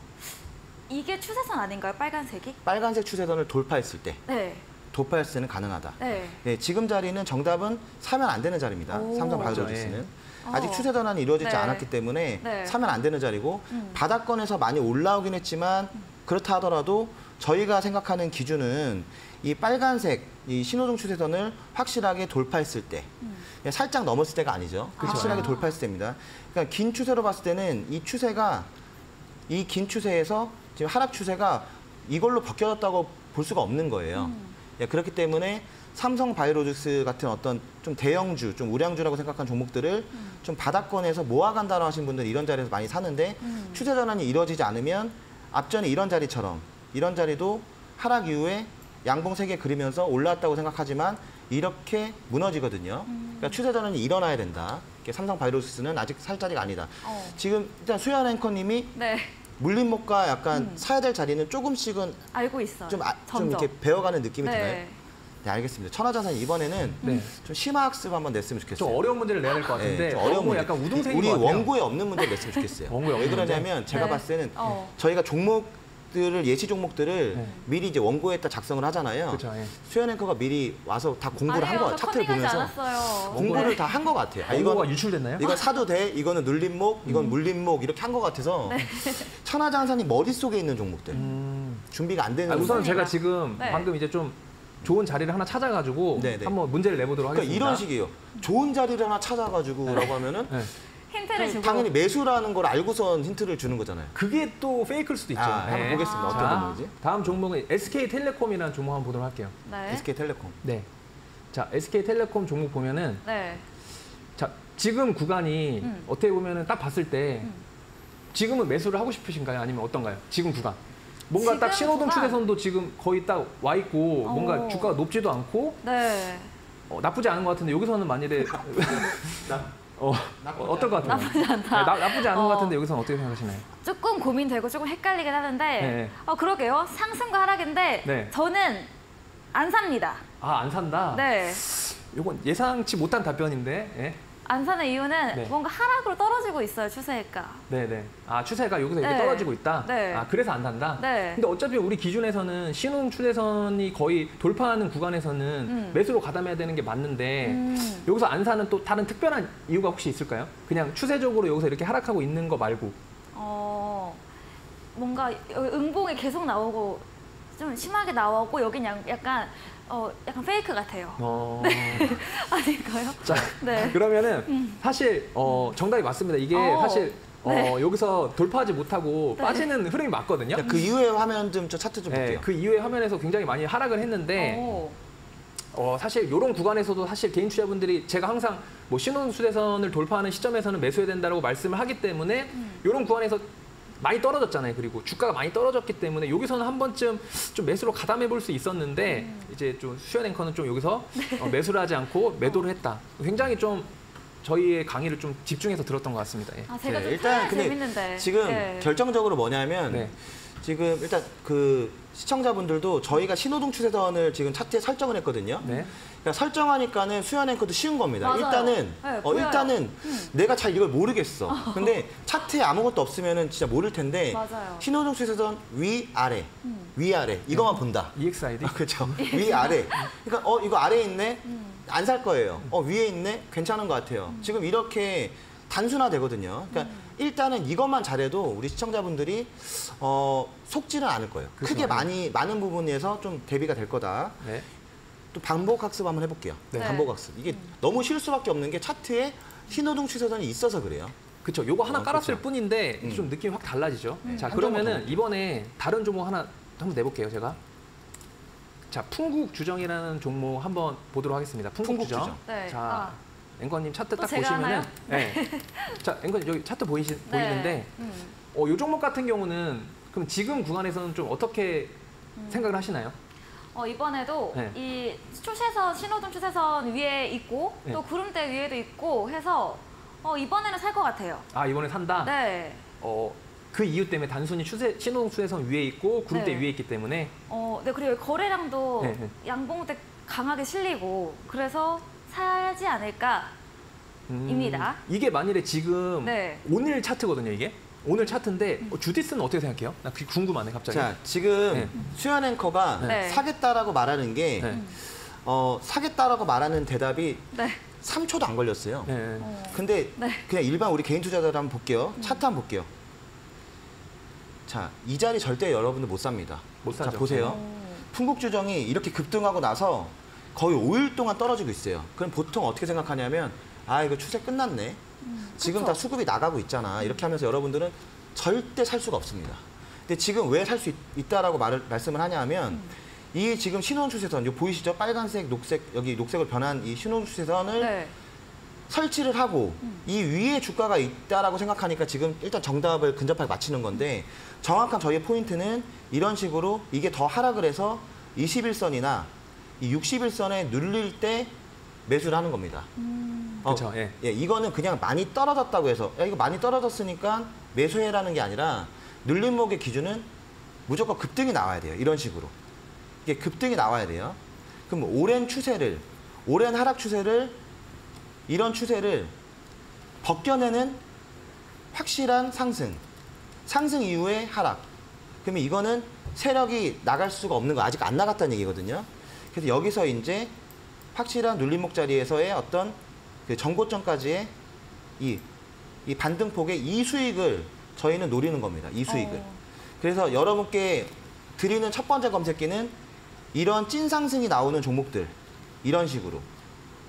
A: 이게 추세선 아닌가요? 빨간색이?
B: 빨간색 추세선을 돌파했을 때,
A: 네.
B: 돌파했을 때는 가능하다.
A: 네.
B: 네, 지금 자리는 정답은 사면 안 되는 자리입니다.
A: 오.
B: 삼성
C: 그렇죠,
B: 바이오로직스는.
A: 어.
B: 아직 추세 전환이 이루어지지
A: 네.
B: 않았기 때문에
A: 네.
B: 사면 안 되는 자리고
A: 음.
B: 바닥권에서 많이 올라오긴 했지만 그렇다 하더라도 저희가 생각하는 기준은 이 빨간색 이 신호등 추세선을 확실하게 돌파했을 때
A: 음.
B: 살짝 넘었을 때가 아니죠.
C: 그쵸.
B: 확실하게
A: 아.
B: 돌파했을 때입니다. 그러니까 긴 추세로 봤을 때는 이 추세가 이 긴 추세에서 지금 하락 추세가 이걸로 벗겨졌다고 볼 수가 없는 거예요.
A: 음.
B: 예, 그렇기 때문에 삼성 바이오로직스 같은 어떤 좀 대형주, 좀 우량주라고 생각한 종목들을
A: 음.
B: 좀 바닥권에서 모아간다고 하신 분들은 이런 자리에서 많이 사는데
A: 음.
B: 추세 전환이 이루어지지 않으면 앞전에 이런 자리처럼 이런 자리도 하락 이후에 양봉 세 개 그리면서 올라왔다고 생각하지만 이렇게 무너지거든요.
A: 음.
B: 그러니까 추세 전환이 일어나야 된다. 이렇게 삼성 바이오로직스는 아직 살 자리가 아니다.
A: 어.
B: 지금 일단 수연 앵커님이
A: 네.
B: 물림목과 약간
A: 음.
B: 사야 될 자리는 조금씩은
A: 알고 있어요.
B: 좀, 아, 좀
A: 점점.
B: 이렇게 배워가는 느낌이 드나요?
A: 네.
B: 네, 알겠습니다. 천하자산 이번에는
C: 네.
B: 좀 심화학습 한번 냈으면 좋겠어요.
C: 좀 어려운 문제를 내야 될 것 같은데
B: 네, 좀 어려운
C: 너무
B: 문제.
C: 약간 우등생인
B: 우리
C: 것 같아요.
B: 원고에 없는 문제를 냈으면 좋겠어요.
C: 원고에
B: 왜
C: 없는
B: 그러냐면 제가
A: 네.
B: 봤을 때는
A: 어.
B: 저희가 종목들을 예시 종목들을
C: 네.
B: 미리 이제 원고에다 작성을 하잖아요.
C: 그렇죠. 예.
B: 수연 앵커가 미리 와서 다 공부를 한
A: 아니에요.
B: 거예요.
A: 저
B: 차트를
A: 커밍하지
B: 보면서
A: 않았어요.
B: 공부를
A: 네.
B: 다 한 것 같아요. 아,
C: 원고가
B: 이건
C: 유출됐나요?
B: 이건 사도 돼, 이거는 눌림목, 이건 물림목 이렇게 한 것 같아서
A: 네.
B: 천하장사님 머릿속에 있는 종목들
C: 음.
B: 준비가 안 되는
C: 아, 우선
B: 종목들.
C: 제가 지금
A: 네.
C: 방금 이제 좀 좋은 자리를 하나 찾아가지고
B: 네네.
C: 한번 문제를 내보도록
B: 그러니까
C: 하겠습니다.
B: 이런 식이에요. 좋은 자리를 하나 찾아가지고라고 하면은
C: 네.
A: 힌트 힌트를 주고.
B: 당연히 매수라는 걸 알고선 힌트를 주는 거잖아요.
C: 그게 또 페이크일 수도 있죠.
B: 아, 한번 보겠습니다. 어떤
C: 자,
B: 종목이지?
C: 다음 종목은 에스케이텔레콤이라는 종목 한번 보도록 할게요.
A: 네.
B: 에스케이텔레콤.
C: 네. 자, 에스케이텔레콤 종목 보면은
A: 네.
C: 자, 지금 구간이
A: 음.
C: 어떻게 보면은 딱 봤을 때
A: 음.
C: 지금은 매수를 하고 싶으신가요? 아니면 어떤가요? 지금 구간. 뭔가 딱
A: 지금
C: 신호등
A: 구간?
C: 추세선도 지금 거의 딱 와 있고
A: 오.
C: 뭔가 주가가 높지도 않고
A: 네.
C: 어, 나쁘지 않은 것 같은데 여기서는 만일에 어, 어떨 것 같아요?
A: 나쁘지 않다.
C: 네, 나, 나쁘지 않은
A: 어.
C: 것 같은데 여기서는 어떻게 생각하시나요?
A: 조금 고민되고 조금 헷갈리긴 하는데
C: 네.
A: 어 그러게요. 상승과 하락인데
C: 네.
A: 저는 안 삽니다.
C: 아, 안 산다?
A: 네.
C: 이건 예상치 못한 답변인데. 예?
A: 안 사는 이유는
C: 네.
A: 뭔가 하락으로 떨어지고 있어요, 추세가.
C: 네네. 아, 추세가 여기서 이렇게
A: 네.
C: 떨어지고 있다?
A: 네.
C: 아, 그래서 안 산다?
A: 네.
C: 근데 어차피 우리 기준에서는 신흥 추세선이 거의 돌파하는 구간에서는
A: 음.
C: 매수로 가담해야 되는 게 맞는데
A: 음.
C: 여기서 안 사는 또 다른 특별한 이유가 혹시 있을까요? 그냥 추세적으로 여기서 이렇게 하락하고 있는 거 말고.
A: 어, 뭔가 여기 음봉이 계속 나오고 좀 심하게 나오고 여긴 양- 약간 어, 약간 페이크 같아요.
C: 어...
A: 아닐까요?
C: 자,
A: 네.
C: 그러면은 사실 어, 정답이 맞습니다. 이게
A: 어,
C: 사실 어,
A: 네.
C: 여기서 돌파하지 못하고
A: 네.
C: 빠지는 흐름이 맞거든요.
B: 자, 그 이후의 화면 좀 저 차트 좀
C: 네,
B: 볼게요.
C: 그 이후에 화면에서 굉장히 많이 하락을 했는데
A: 오.
C: 어, 사실 이런 구간에서도 사실 개인 투자분들이 제가 항상 뭐 신혼 수대선을 돌파하는 시점에서는 매수해야 된다고 말씀을 하기 때문에
A: 음.
C: 이런 구간에서 많이 떨어졌잖아요. 그리고 주가가 많이 떨어졌기 때문에 여기서는 한 번쯤 좀 매수로 가담해 볼 수 있었는데
A: 음.
C: 이제 좀 수현 앵커는 좀 여기서 어, 매수를 하지 않고 매도를 했다. 굉장히 좀 저희의 강의를 좀 집중해서 들었던 것 같습니다. 예.
A: 아, 제가
B: 네,
A: 좀
B: 일단
A: 일단
B: 근데
A: 재밌는데.
B: 지금
A: 네.
B: 결정적으로 뭐냐면
C: 네.
B: 지금 일단 그 시청자분들도 저희가 신호등 추세선을 지금 차트에 설정을 했거든요.
C: 네.
B: 그러니까 설정하니까는 수연 앵커도 쉬운 겁니다.
A: 맞아요.
B: 일단은
A: 네,
B: 어,
A: 보여요.
B: 일단은
A: 음.
B: 내가 잘 이걸 모르겠어. 근데 차트에 아무것도 없으면은 진짜 모를 텐데
A: 맞아요.
B: 신호등 추세선 위 아래
A: 음.
B: 위 아래 이거만 본다.
C: 이엑스아이디.
B: 아, 그렇죠. 위 아래. 그러니까 어 이거 아래에 있네.
A: 음.
B: 안 살 거예요. 어 위에 있네. 괜찮은 것 같아요. 지금 이렇게 단순화되거든요. 그러니까
A: 음.
B: 일단은 이것만 잘해도 우리 시청자분들이 어 속지는 않을 거예요.
C: 그렇죠.
B: 크게 많이 많은 부분에서 좀 대비가 될 거다.
C: 네.
B: 또 반복 학습 한번 해볼게요.
C: 네.
B: 반복 학습. 이게 너무 쉬울 수밖에 없는 게 차트에 신호등 추세선이 있어서 그래요.
C: 그렇죠. 요거 하나
B: 어,
C: 깔았을
B: 그쵸.
C: 뿐인데
B: 음.
C: 좀 느낌이 확 달라지죠.
A: 음.
C: 자,
B: 한
C: 그러면은
B: 점만 더
C: 이번에 다른 종목 하나 한번 내볼게요, 제가. 자, 풍국주정이라는 종목 한번 보도록 하겠습니다. 풍국주정.
B: 풍국주정.
A: 네.
C: 자,
A: 아.
C: 앵커님 차트
A: 또
C: 딱
A: 제가
C: 보시면은,
A: 하나요?
C: 네. 자, 앵커님 여기 차트 보이시, 보이는데,
A: 네. 음.
C: 어, 요 종목 같은 경우는 그럼 지금 구간에서는 좀 어떻게 생각을 하시나요?
A: 어, 이번에도
C: 네.
A: 이 추세선, 신호등 추세선 위에 있고
C: 네.
A: 또 구름대 위에도 있고 해서 어, 이번에는 살 것 같아요.
C: 아, 이번에 산다.
A: 네.
C: 어, 그 이유 때문에 단순히 추세 신호등 추세선 위에 있고 구름대
A: 네.
C: 위에 있기 때문에
A: 어, 네, 그리고 거래량도
C: 네, 네.
A: 양봉대 강하게 실리고 그래서 사야지 않을까.
C: 음,
A: 입니다.
C: 이게 만일에 지금
A: 네.
C: 오늘 차트거든요, 이게. 오늘 차트인데 어, 주디스는 어떻게 생각해요? 나 그게 궁금하네, 갑자기.
B: 자, 지금
C: 네.
B: 수연 앵커가
A: 네.
B: 사겠다라고 말하는 게
C: 네.
B: 어, 사겠다라고 말하는 대답이
A: 네.
B: 삼 초도 안 걸렸어요.
C: 네.
A: 어.
B: 근데
A: 네.
B: 그냥 일반 우리 개인 투자자들 한번 볼게요. 차트 한번 볼게요. 자, 이 자리 절대 여러분들 못 삽니다.
C: 못 사죠.
B: 자, 보세요.
A: 어.
B: 풍국주정이 이렇게 급등하고 나서 거의 오 일 동안 떨어지고 있어요. 그럼 보통 어떻게 생각하냐면 아, 이거 추세 끝났네. 지금
A: 그쵸.
B: 다 수급이 나가고 있잖아. 이렇게 하면서 여러분들은 절대 살 수가 없습니다. 근데 지금 왜 살 수 있다라고 말을 말씀을 하냐면 이 지금 신혼 추세선, 요 보이시죠? 빨간색, 녹색, 여기 녹색으로 변한 이 신혼 추세선을
A: 네.
B: 설치를 하고 이 위에 주가가 있다라고 생각하니까 지금 일단 정답을 근접하게 맞히는 건데 정확한 저희의 포인트는 이런 식으로 이게 더 하락을 해서 이십일 선이나 이 육십일 선에 눌릴 때 매수를 하는 겁니다.
A: 음.
B: 어,
C: 그쵸, 예.
B: 예, 이거는 그냥 많이 떨어졌다고 해서 야, 이거 많이 떨어졌으니까 매수해라는 게 아니라 눌림목의 기준은 무조건 급등이 나와야 돼요. 이런 식으로. 이게 급등이 나와야 돼요. 그럼 오랜 추세를, 오랜 하락 추세를 이런 추세를 벗겨내는 확실한 상승. 상승 이후에 하락. 그러면 이거는 세력이 나갈 수가 없는 거 아직 안 나갔다는 얘기거든요. 그래서 여기서 이제 확실한 눌림목 자리에서의 어떤 그 정고점까지의 이, 이 반등폭의 이 수익을 저희는 노리는 겁니다. 이 수익을.
A: 어.
B: 그래서 여러분께 드리는 첫 번째 검색기는 이런 찐 상승이 나오는 종목들. 이런 식으로.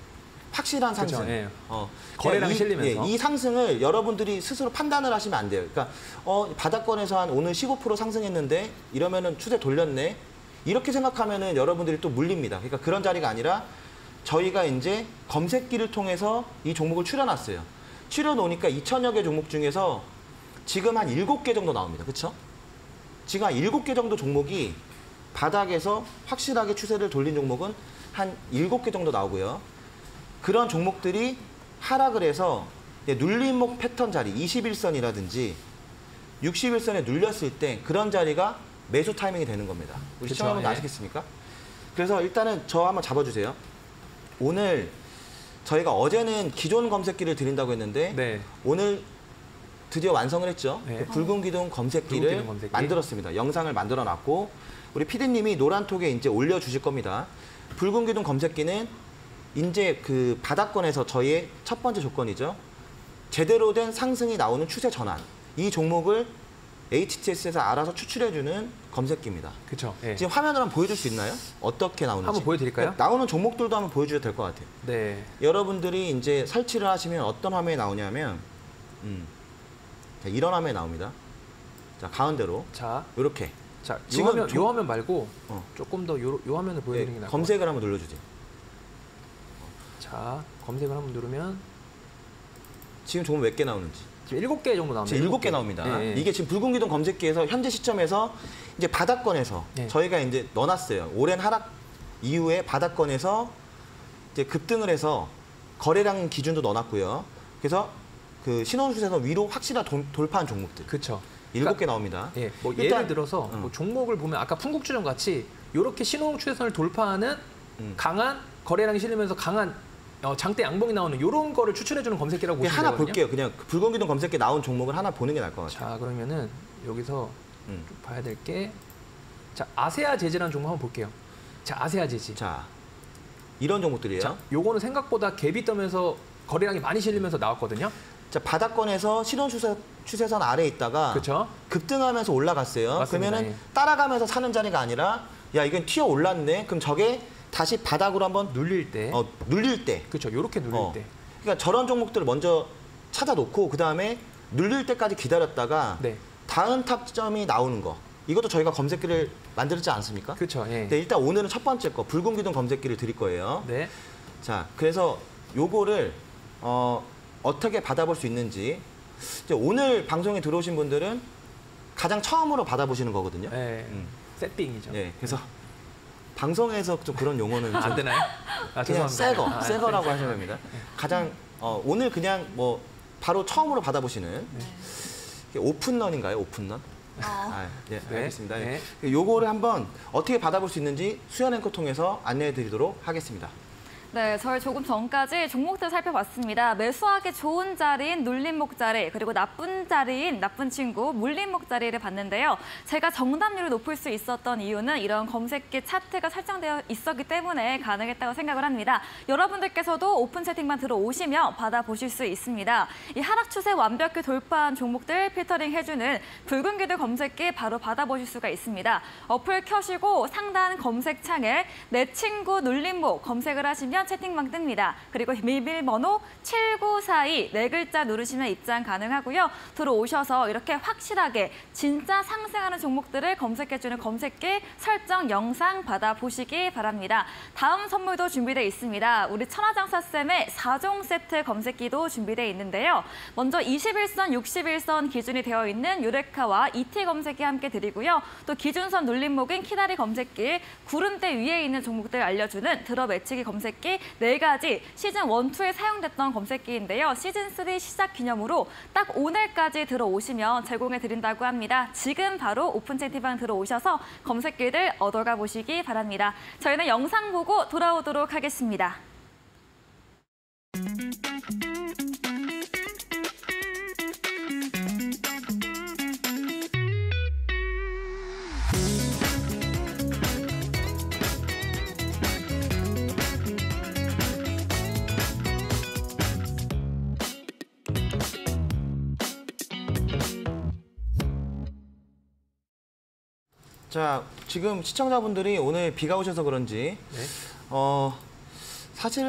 B: 확실한 상승.
C: 그쵸, 예.
B: 어,
C: 거래량이
B: 이,
C: 실리면서.
B: 예, 이 상승을 여러분들이 스스로 판단을 하시면 안 돼요. 그러니까 어, 바닥권에서 한 오늘 십오 퍼센트 상승했는데 이러면은 추세 돌렸네. 이렇게 생각하면은 여러분들이 또 물립니다. 그러니까 그런 자리가 아니라 저희가 이제 검색기를 통해서 이 종목을 추려놨어요. 추려놓으니까 이천여 개 종목 중에서 지금 한 일곱 개 정도 나옵니다. 그렇죠? 지금 한 일곱 개 정도 종목이 바닥에서 확실하게 추세를 돌린 종목은 한 일곱 개 정도 나오고요. 그런 종목들이 하락을 해서 눌림목 패턴 자리, 이십일 선이라든지 육십일 선에 눌렸을 때 그런 자리가 매수 타이밍이 되는 겁니다. 우리
C: 그쵸,
B: 시청자분들
C: 예.
B: 아시겠습니까? 그래서 일단은 저 한번 잡아주세요. 오늘 저희가 어제는 기존 검색기를 드린다고 했는데
C: 네.
B: 오늘 드디어 완성을 했죠.
C: 네.
B: 그 붉은 기둥 검색기를
C: 붉은 기둥 검색기.
B: 만들었습니다. 영상을 만들어 놨고 우리 피디님이 노란톡에 이제 올려주실 겁니다. 붉은 기둥 검색기는 이제 그 바닥권에서 저희의 첫 번째 조건이죠. 제대로 된 상승이 나오는 추세 전환. 이 종목을 에이치티에스에서 알아서 추출해주는 검색기입니다.
C: 그렇죠. 예.
B: 지금 화면으로 한번 보여줄 수 있나요? 어떻게 나오는지.
C: 한번 보여드릴까요?
B: 나오는 종목들도 한번 보여주셔도 될 것 같아요.
C: 네.
B: 여러분들이 이제 설치를 하시면 어떤 화면이 나오냐면 음, 자, 이런 화면이 나옵니다. 자, 가운데로
C: 자,
B: 이렇게
C: 자, 요
B: 지금
C: 화면,
B: 조-
C: 요 화면 말고
B: 어.
C: 조금 더 요, 요 화면을 보여드리는 게
B: 네,
C: 나을 것
B: 검색을 한번 눌러주세요.
C: 같아요. 자, 검색을 한번 누르면
B: 지금 종목 몇 개 나오는지.
C: 지금 일곱 개 정도 나옵니다.
B: 지금 일곱 개 나옵니다.
C: 예, 예.
B: 이게 지금 붉은 기둥 검색기에서 현재 시점에서 이제 바닥권에서
C: 예.
B: 저희가 이제 넣어놨어요. 오랜 하락 이후에 바닥권에서 이제 급등을 해서 거래량 기준도 넣어놨고요. 그래서 그 신원 추세선 위로 확실한 도, 돌파한 종목들
C: 그렇죠.
B: 일곱 개 나옵니다.
C: 예, 뭐
B: 일단-
C: 예를 들어서
B: 음.
C: 뭐 종목을 보면 아까 풍국주점 같이 이렇게 신호등 추세선을 돌파하는
B: 음.
C: 강한 거래량이 실리면서 강한 어, 장대 양봉이 나오는 이런 거를 추출해주는 검색기라고
B: 그냥
C: 보시면
B: 하나
C: 되거든요.
B: 볼게요. 그냥 그 붉은 기둥 검색기 나온 종목을 하나 보는 게 나을 것 같아요.
C: 자, 그러면은 여기서
B: 음.
C: 좀 봐야 될 게, 자, 아세아 제지라는 종목 한번 볼게요. 자, 아세아 제지.
B: 자, 이런 종목들이에요.
C: 자,
B: 자,
C: 요거는 생각보다 갭이 떠면서 거래량이 많이 실리면서 나왔거든요.
B: 바닥권에서 신원 추세, 추세선 아래에 있다가
C: 그렇죠?
B: 급등하면서 올라갔어요.
C: 맞습니다.
B: 그러면은
C: 예.
B: 따라가면서 사는 자리가 아니라 야 이건 튀어 올랐네. 그럼 저게 다시 바닥으로 한번
C: 눌릴 때,
B: 어, 눌릴 때.
C: 그렇죠. 요렇게 눌릴
B: 어.
C: 때,
B: 그러니까 저런 종목들을 먼저 찾아놓고 그 다음에 눌릴 때까지 기다렸다가
C: 네,
B: 다음 탑점이 나오는 거. 이것도 저희가 검색기를 만들었지 않습니까?
C: 그렇죠. 예.
B: 네, 일단 오늘은 첫 번째 거 붉은 기둥 검색기를 드릴 거예요.
C: 네,
B: 자, 그래서 요거를 어, 어떻게 받아볼 수 있는지 이제 오늘 방송에 들어오신 분들은 가장 처음으로 받아보시는 거거든요.
C: 예.
B: 음.
C: 세팅이죠.
B: 네, 그래서 방송에서 좀 그런 용어는
C: 안
B: 좀
C: 되나요? 아,
B: 그냥
C: 죄송합니다.
B: 새거,
C: 아,
B: 새거라고 하시면 됩니다. 가장 어, 오늘 그냥 뭐 바로 처음으로 받아보시는 이게 오픈런인가요? 오픈런?
A: 어.
B: 아, 예,
C: 네.
B: 알겠습니다. 예.
C: 네.
B: 요거를 한번 어떻게 받아볼 수 있는지 수연 앵커 통해서 안내해 드리도록 하겠습니다.
A: 네, 저희 조금 전까지 종목들 살펴봤습니다. 매수하기 좋은 자리인 눌림목 자리, 그리고 나쁜 자리인 나쁜 친구 물림목 자리를 봤는데요. 제가 정답률이 높을 수 있었던 이유는 이런 검색기 차트가 설정되어 있었기 때문에 가능했다고 생각을 합니다. 여러분들께서도 오픈 채팅만 들어오시면 받아보실 수 있습니다. 이 하락 추세 완벽히 돌파한 종목들 필터링 해주는 붉은 기둥 검색기 바로 받아보실 수가 있습니다. 어플 켜시고 상단 검색창에 내 친구 눌림목 검색을 하시면 채팅방 뜹니다. 그리고 비밀번호 칠구사이 네 글자 누르시면 입장 가능하고요. 들어오셔서 이렇게 확실하게 진짜 상승하는 종목들을 검색해주는 검색기 설정 영상 받아보시기 바랍니다. 다음 선물도 준비되어 있습니다. 우리 천하장사쌤의 사 종 세트 검색기도 준비되어 있는데요. 먼저 이십일 선, 육십일 선 기준이 되어 있는 유레카와 이티 검색기 함께 드리고요. 또 기준선 눌림목인 키다리 검색기, 구름대 위에 있는 종목들 알려주는 들어 매치기 검색기 네 가지 시즌 일, 이에 사용됐던 검색기인데요. 시즌 삼 시작 기념으로 딱 오늘까지 들어오시면 제공해 드린다고 합니다. 지금 바로 오픈 채팅방 들어오셔서 검색기들 얻어가 보시기 바랍니다. 저희는 영상 보고 돌아오도록 하겠습니다.
B: 자, 지금 시청자분들이 오늘 비가 오셔서 그런지
C: 네.
B: 어, 사실은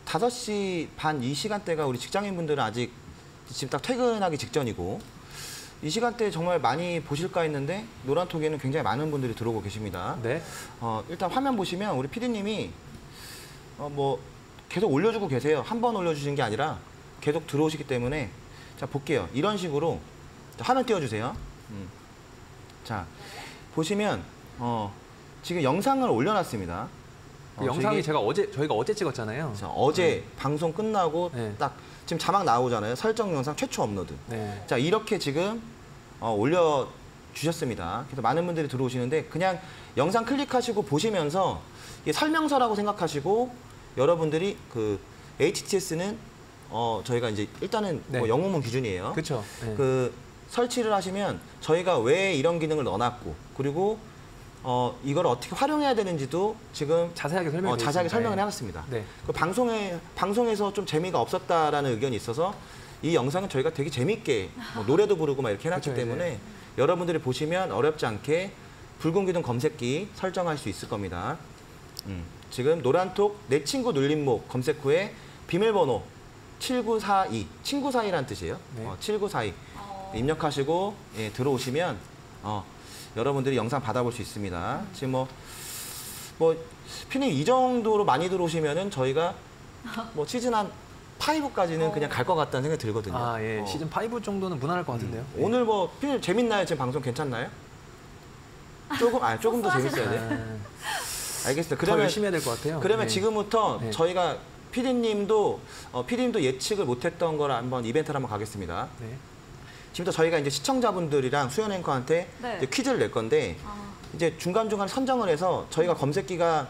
B: 다섯 시 반 이 시간대가 우리 직장인분들은 아직 지금 딱 퇴근하기 직전이고 이 시간대에 정말 많이 보실까 했는데 노란톡에는 굉장히 많은 분들이 들어오고 계십니다.
C: 네.
B: 어, 일단 화면 보시면 우리 피디님이 어, 뭐 계속 올려주고 계세요. 한 번 올려주신 게 아니라 계속 들어오시기 때문에 자 볼게요. 이런 식으로 자, 화면 띄워주세요. 음. 자 보시면 어, 지금 영상을 올려놨습니다.
C: 그
B: 어,
C: 영상이
B: 저기,
C: 제가 어제 저희가 어제 찍었잖아요.
B: 자, 어제
C: 네.
B: 방송 끝나고
C: 네.
B: 딱 지금 자막 나오잖아요. 설정 영상 최초 업로드.
C: 네.
B: 자 이렇게 지금 어, 올려 주셨습니다. 그래서 많은 분들이 들어오시는데 그냥 영상 클릭하시고 보시면서 이게 설명서라고 생각하시고 여러분들이 그 에이치티에스는 어, 저희가 이제 일단은
C: 네.
B: 뭐 영어문 기준이에요.
C: 그렇죠. 네.
B: 그 설치를 하시면 저희가 왜 이런 기능을 넣어놨고 그리고 어, 이걸 어떻게 활용해야 되는지도 지금
C: 자세하게 설명해
B: 어, 자세하게
C: 드리겠습니다.
B: 설명을
C: 네.
B: 해놨습니다.
C: 네.
B: 그 방송에 방송에서 좀 재미가 없었다라는 의견이 있어서 이 영상은 저희가 되게 재밌게 뭐 노래도 부르고 막 이렇게 해놨기
C: 그쵸,
B: 때문에
C: 이제.
B: 여러분들이 보시면 어렵지 않게 붉은 기둥 검색기 설정할 수 있을 겁니다. 음, 지금 노란톡 내 친구 눌림목 검색 후에 비밀번호 칠구사이 친구 사이라는 뜻이에요.
C: 네.
B: 어, 칠구사이
A: 어.
B: 입력하시고 예, 들어오시면 어, 여러분들이 영상 받아볼 수 있습니다. 지금 뭐, 뭐, 피님 이 정도로 많이 들어오시면은 저희가 뭐 시즌 한 파이브까지는
A: 어.
B: 그냥 갈 것 같다는 생각이 들거든요.
C: 아, 예.
B: 어.
C: 시즌 오 정도는 무난할 것 같은데요. 예.
B: 오늘 뭐, 피님 재밌나요? 지금 방송 괜찮나요? 조금, 아, 조금 더 재밌어야 돼.
C: 아,
B: 알겠습니다.
C: 더
B: 그러면,
C: 열심히 해야 될 것 같아요.
B: 그러면
C: 네.
B: 지금부터
C: 네.
B: 저희가 피디님도, 어, 피디님도 예측을 못했던 걸 한번 이벤트를 한번 가겠습니다.
C: 네.
B: 지금부터 저희가 이제 시청자분들이랑 수연 앵커한테
A: 네.
B: 이제 퀴즈를 낼 건데,
A: 아,
B: 이제 중간중간 선정을 해서 저희가 검색기가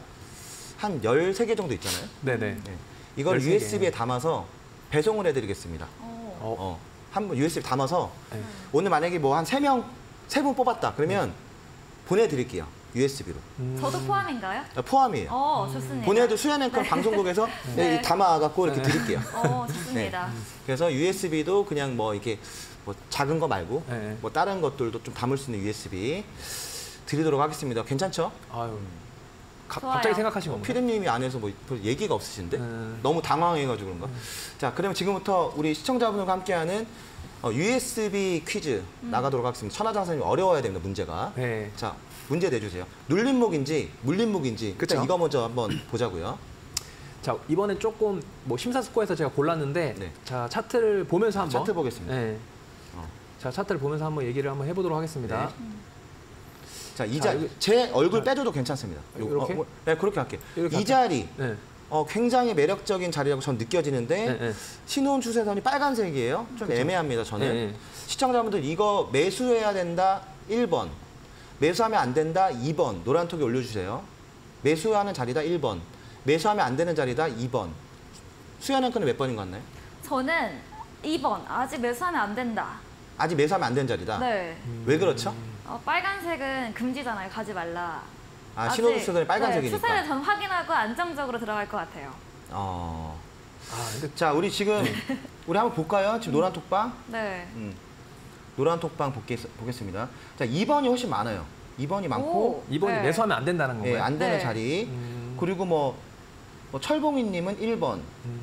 B: 한 열세 개 정도 있잖아요.
C: 네네.
B: 네. 이걸
C: 열세 개.
B: 유에스비에 담아서 배송을 해드리겠습니다.
A: 어.
C: 어,
B: 어, 한번 유에스비 담아서
C: 네.
B: 오늘 만약에 뭐 한 세 명, 세 분 뽑았다. 그러면 보내드릴게요. 유에스비로.
C: 음.
A: 저도 포함인가요?
B: 포함이에요.
A: 어, 좋습니다.
B: 보내도 수연 앵커 방송국에서
A: 네.
B: 네. 담아갖고 이렇게
C: 네.
B: 드릴게요.
A: 어, 좋습니다.
B: 그래서 유에스비도 그냥 뭐 이렇게 뭐 작은 거 말고
C: 네.
B: 뭐 다른 것들도 좀 담을 수 있는 유에스비 드리도록 하겠습니다. 괜찮죠?
C: 아유. 가,
A: 좋아요.
C: 갑자기 생각하신 겁니다.
B: 피디님이 안에서 뭐 별 얘기가 없으신데
C: 음.
B: 너무 당황해가지고 그런가? 자, 그러면 지금부터 우리 시청자분들과 함께하는 어, 유에스비 퀴즈 나가도록 하겠습니다. 천하장사님 어려워야 됩니다. 문제가.
C: 네.
B: 자, 문제 내주세요. 눌림목인지 물림목인지
C: 그쵸.
B: 일단 이거 먼저 한번 보자고요.
C: 자, 이번엔 조금 뭐 심사숙고해서 제가 골랐는데
B: 네.
C: 자, 차트를 보면서 한번
B: 차트 보겠습니다.
C: 네.
B: 어.
C: 자, 차트를 보면서 한번 얘기를 한번 해 보도록 하겠습니다.
B: 네. 자, 이
C: 자,
B: 자리
C: 여기-
B: 제 얼굴
C: 자,
B: 빼줘도 괜찮습니다. 요-
C: 이렇게?
B: 어, 어, 네, 그렇게 할게요.
C: 이렇게
B: 이
C: 할까요?
B: 자리
C: 네.
B: 어, 굉장히 매력적인 자리라고 전 느껴지는데
C: 네, 네.
B: 신호운 추세선이 빨간색이에요. 좀
C: 그쵸.
B: 애매합니다. 저는.
C: 네, 네.
B: 시청자분들 이거 매수해야 된다 일 번, 매수하면 안 된다 이 번 노란톡에 올려주세요. 매수하는 자리다 일 번, 매수하면 안 되는 자리다 이 번. 수연 앵커는 몇 번인 것 같나요?
A: 저는 이 번, 아직 매수하면 안 된다.
B: 아직 매수하면 안 되는 자리다.
A: 네.
B: 왜 그렇죠?
A: 어, 빨간색은 금지잖아요. 가지 말라.
B: 아,
A: 아직-
B: 신호등 수선이
A: 네,
B: 빨간색이니까.
A: 추세를 전 확인하고 안정적으로 들어갈 것 같아요.
B: 어.
C: 아, 근데
B: 자, 우리 지금 우리 한번 볼까요? 지금 노란 톡방.
A: 네.
B: 음. 노란 톡방 보겠, 보겠습니다. 자, 이 번이 훨씬 많아요. 이 번이 많고
A: 오.
C: 이번이
A: 네.
C: 매수하면 안 된다는 건가요?
B: 예, 안 되는
A: 네.
B: 자리.
C: 음.
B: 그리고 뭐, 뭐 철봉이님은 일 번.
C: 음.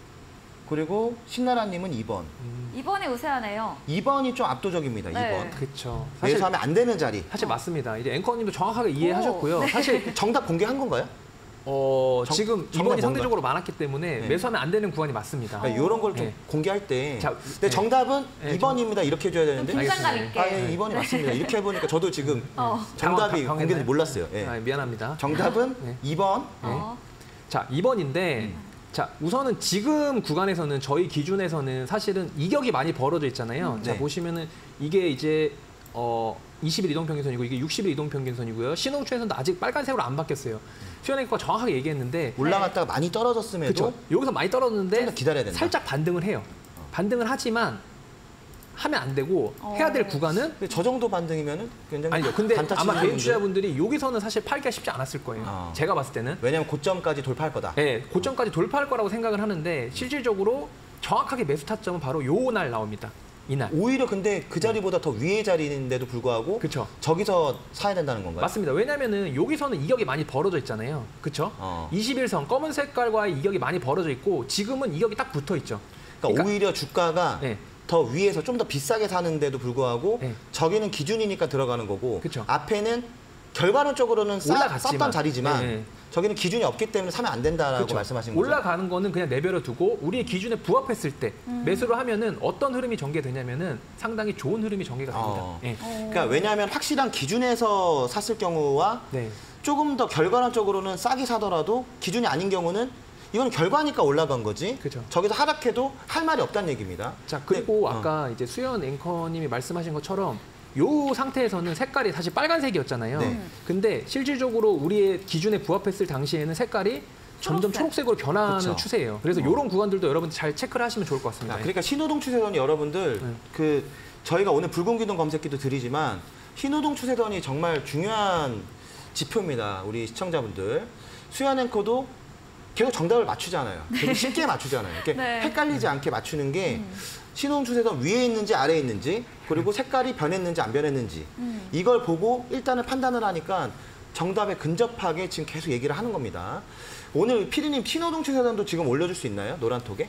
B: 그리고 신나라님은 이 번.
C: 음.
A: 이 번이 우세하네요.
B: 이 번이 좀 압도적입니다.
A: 네.
B: 이 번.
C: 그렇죠. 사실
B: 매수하면 안 되는 자리.
C: 사실 맞습니다. 이제 앵커님도 정확하게 이해하셨고요.
A: 네.
C: 사실
B: 정답 공개한 건가요?
C: 어,
B: 정-
C: 지금
B: 정답
C: 이번이
B: 뭔가?
C: 상대적으로 많았기 때문에
B: 네.
C: 매수하면 안 되는 구간이 맞습니다.
B: 아, 이런 걸 좀
C: 네.
B: 공개할 때.
C: 자,
B: 근데
C: 네.
B: 정답은
C: 네,
B: 이 번입니다. 이렇게 해줘야
A: 좀
B: 되는데.
A: 긴장감
C: 알겠습니다.
A: 있게.
B: 아, 예, 이 번이 맞습니다. 이렇게 해보니까 저도 지금
A: 어.
B: 정답이
C: 당황- 당황했나요?
B: 공개된지 몰랐어요. 예.
C: 아, 미안합니다.
B: 정답은
C: 네.
B: 이 번.
A: 어.
C: 자, 이 번인데
B: 음.
C: 자, 우선은 지금 구간에서는 저희 기준에서는 사실은 이격이 많이 벌어져 있잖아요.
B: 음,
C: 자,
B: 네.
C: 보시면은 이게 이제 어 이십 일 이동평균선이고 이게 육십 일 이동평균선이고요. 신호우추에서는 아직 빨간색으로 안 바뀌었어요. 수연이가 정확하게 얘기했는데
B: 올라갔다가 많이 떨어졌음에도
C: 그렇죠. 여기서 많이
B: 좀
C: 떨어졌는데
B: 더 기다려야 된다.
C: 살짝 반등을 해요. 반등을 하지만 하면 안 되고
A: 어.
C: 해야 될 구간은
B: 근데 저 정도 반등이면은 굉장히
C: 아니죠. 근데
B: 단타
C: 아마
B: 치는
C: 개인
B: 분들.
C: 투자분들이 여기서는 사실 팔기가 쉽지 않았을 거예요.
B: 어.
C: 제가 봤을 때는.
B: 왜냐면 고점까지 돌파할 거다.
C: 네, 고점까지 돌파할 거라고 생각을 하는데 실질적으로 정확하게 매수 타점은 바로 요 날 나옵니다. 이날.
B: 오히려 근데 그 자리보다 더 위의 자리인데도 불구하고
C: 그쵸.
B: 저기서 사야 된다는 건가요?
C: 맞습니다. 왜냐면은 여기서는 이격이 많이 벌어져 있잖아요. 그렇죠?
B: 어.
C: 이십일 선 검은 색깔과의 이격이 많이 벌어져 있고 지금은 이격이 딱 붙어 있죠.
B: 그러니까,
C: 그러니까
B: 오히려 주가가
C: 네.
B: 더 위에서 좀 더 비싸게 사는데도 불구하고
C: 네.
B: 저기는 기준이니까 들어가는 거고
C: 그쵸.
B: 앞에는 결과론적으로는 싸,
C: 올라갔지만.
B: 쌌던 자리지만
C: 네.
B: 저기는 기준이 없기 때문에 사면 안 된다라고
C: 그렇죠.
B: 말씀하신 거죠.
C: 올라가는 거는 그냥 내버려 두고 우리의 기준에 부합했을 때
A: 음.
C: 매수를 하면은 어떤 흐름이 전개되냐면은 상당히 좋은 흐름이 전개가 됩니다.
B: 어.
C: 예.
B: 그러니까 왜냐하면 확실한 기준에서 샀을 경우와
C: 네.
B: 조금 더 결과론적으로는 싸게 사더라도 기준이 아닌 경우는 이건 결과니까 올라간 거지.
C: 그죠.
B: 저기서 하락해도 할 말이 없다는 얘기입니다.
C: 자 그리고
B: 네.
C: 아까 이제 수연 앵커님이 말씀하신 것처럼 요 상태에서는 색깔이 사실 빨간색이었잖아요.
B: 네.
C: 근데 실질적으로 우리의 기준에 부합했을 당시에는 색깔이 점점
A: 초록색.
C: 초록색으로 변하는
B: 그쵸.
C: 추세예요. 그래서
B: 어.
C: 이런 구간들도 여러분들 잘 체크를 하시면 좋을 것 같습니다.
B: 아, 그러니까 신호등 추세선이 여러분들
C: 네.
B: 그 저희가 오늘 붉은 기둥 검색기도 드리지만 신호등 추세선이 정말 중요한 지표입니다. 우리 시청자분들. 수연 앵커도 계속 정답을 맞추잖아요. 되게 쉽게 맞추잖아요. 이렇게
A: 네.
B: 헷갈리지 않게 맞추는 게
A: 음.
B: 신호등 추세선 위에 있는지 아래에 있는지 그리고 색깔이 변했는지 안 변했는지
A: 음.
B: 이걸 보고 일단은 판단을 하니까 정답에 근접하게 지금 계속 얘기를 하는 겁니다. 오늘 피디님 신호등 추세선도 지금 올려줄 수 있나요? 노란톡에?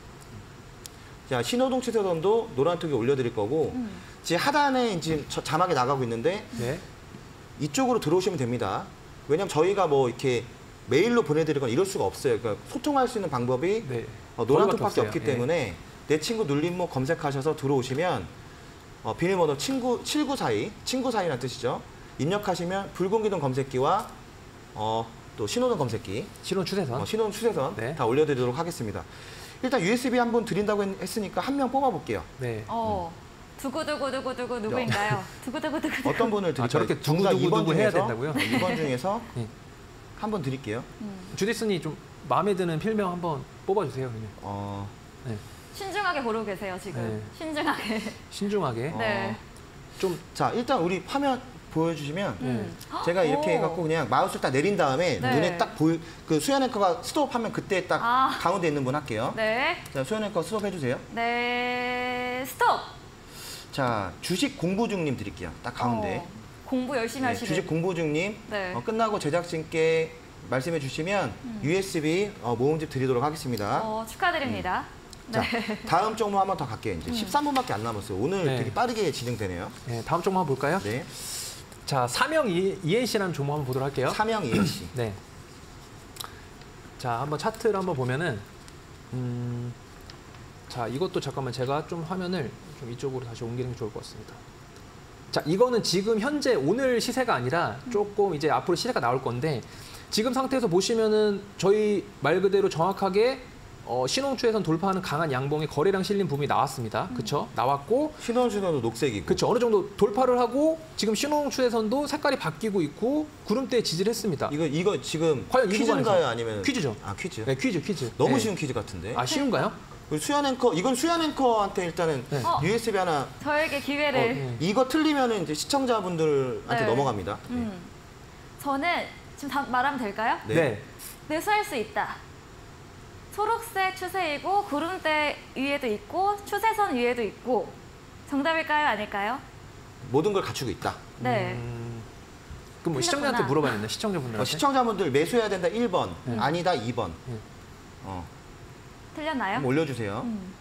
B: 자, 신호등 추세선도 노란톡에 올려드릴 거고
A: 음.
B: 지금 하단에 지금 저 자막이 나가고 있는데
C: 네.
B: 이쪽으로 들어오시면 됩니다. 왜냐면 저희가 뭐 이렇게 메일로 보내드리거나 이럴 수가 없어요. 그러니까 소통할 수 있는 방법이
C: 네.
B: 어, 노란톡밖에
C: 없어요.
B: 없기
C: 예.
B: 때문에 내 친구 눌림목 검색하셔서 들어오시면 어, 비밀번호 친구 칠구사이 친구사이라는 뜻이죠. 입력하시면 붉은 기둥 검색기와 어, 또 신호등 검색기,
C: 신호 추세선.
B: 어, 신호등 추세선
C: 네.
B: 다 올려드리도록 하겠습니다. 일단 유에스비 한 분 드린다고 했- 했으니까 한 명 뽑아볼게요.
C: 네.
A: 어. 두구두구두구두구 누구인가요? 두구두구두구.
B: 어떤 분을 드릴까요?
C: 아, 저렇게
B: 정답
C: 두구두구두구
B: 이 번
C: 해야
B: 중에서
C: 된다고요?
B: 이 번 중에서
C: 네.
B: 한 번 드릴게요.
A: 음.
C: 주디슨이 좀 마음에 드는 필명 한번 뽑아주세요. 그러면.
B: 어,
C: 네.
A: 신중하게 고르고 계세요 지금.
C: 네.
A: 신중하게.
C: 신중하게.
B: 어,
A: 네.
C: 좀
B: 자, 일단 우리 화면 보여주시면
A: 음.
B: 제가 이렇게
A: 오.
B: 해갖고 그냥 마우스를 딱 내린 다음에
A: 네.
B: 눈에 딱 보이 그 수연 앵커가 스톱하면 그때 딱
A: 아.
B: 가운데 있는 분 할게요.
A: 네.
B: 자, 수연 앵커 스톱 해주세요.
A: 네. 스톱.
B: 자, 주식 공부 중님 드릴게요. 딱 가운데.
A: 어, 공부 열심히
B: 네,
A: 하시는.
B: 주식 공부 중님
A: 네.
B: 어, 끝나고 제작진께 말씀해 주시면 유에스비 어, 모음집 드리도록 하겠습니다.
A: 어, 축하드립니다.
B: 자,
A: 네.
B: 다음 종목 한번 더 갈게요. 이제 십삼 분밖에 안 남았어요. 오늘
C: 네.
B: 되게 빠르게 진행되네요.
C: 네, 다음 종목 한번 볼까요?
B: 네,
C: 자, 사명 이엔씨라는 종목 한번 보도록 할게요.
B: 사명 이엔씨.
C: 네. 자, 한번 차트를 한번 보면은 음, 자, 이것도 잠깐만 제가 좀 화면을 좀 이쪽으로 다시 옮기는 게 좋을 것 같습니다. 자, 이거는 지금 현재 오늘 시세가 아니라 조금 이제 앞으로 시세가 나올 건데 지금 상태에서 보시면은 저희 말 그대로 정확하게 어, 신홍추에선 돌파하는 강한 양봉의 거래량 실린 부분이 나왔습니다. 그쵸? 나왔고
B: 신원준호도 녹색이고.
C: 그쵸? 어느 정도 돌파를 하고 지금 신홍추에선도 색깔이 바뀌고 있고 구름대에 지지를 했습니다.
B: 이거 이거 지금
C: 과연 이
B: 퀴즈인가요?
C: 구간에서?
B: 아니면
C: 퀴즈죠.
B: 아, 퀴즈.
C: 네, 퀴즈, 퀴즈.
B: 너무
C: 네.
B: 쉬운 퀴즈 같은데.
C: 아, 쉬운가요?
B: 우리 수연 앵커 이건 수연 앵커한테 일단은
C: 네.
A: 어.
B: 유에스비 하나
A: 저에게 기회를.
B: 어,
C: 네.
B: 이거 틀리면은 이제 시청자분들한테
A: 네.
B: 넘어갑니다.
A: 음. 저는 지금 다 말하면 될까요?
B: 네.
C: 네.
A: 매수할 수 있다. 초록색 추세이고 구름대 위에도 있고 추세선 위에도 있고 정답일까요? 아닐까요?
B: 모든 걸 갖추고 있다.
A: 네.
C: 음, 그럼 뭐
A: 틀렸구나.
C: 시청자한테 물어봐야겠네. 시청자분들한테.
B: 어, 시청자분들 매수해야 된다 일 번,
C: 네.
B: 아니다 이 번.
C: 네.
B: 어,
A: 틀렸나요?
B: 한번 올려주세요.
A: 음.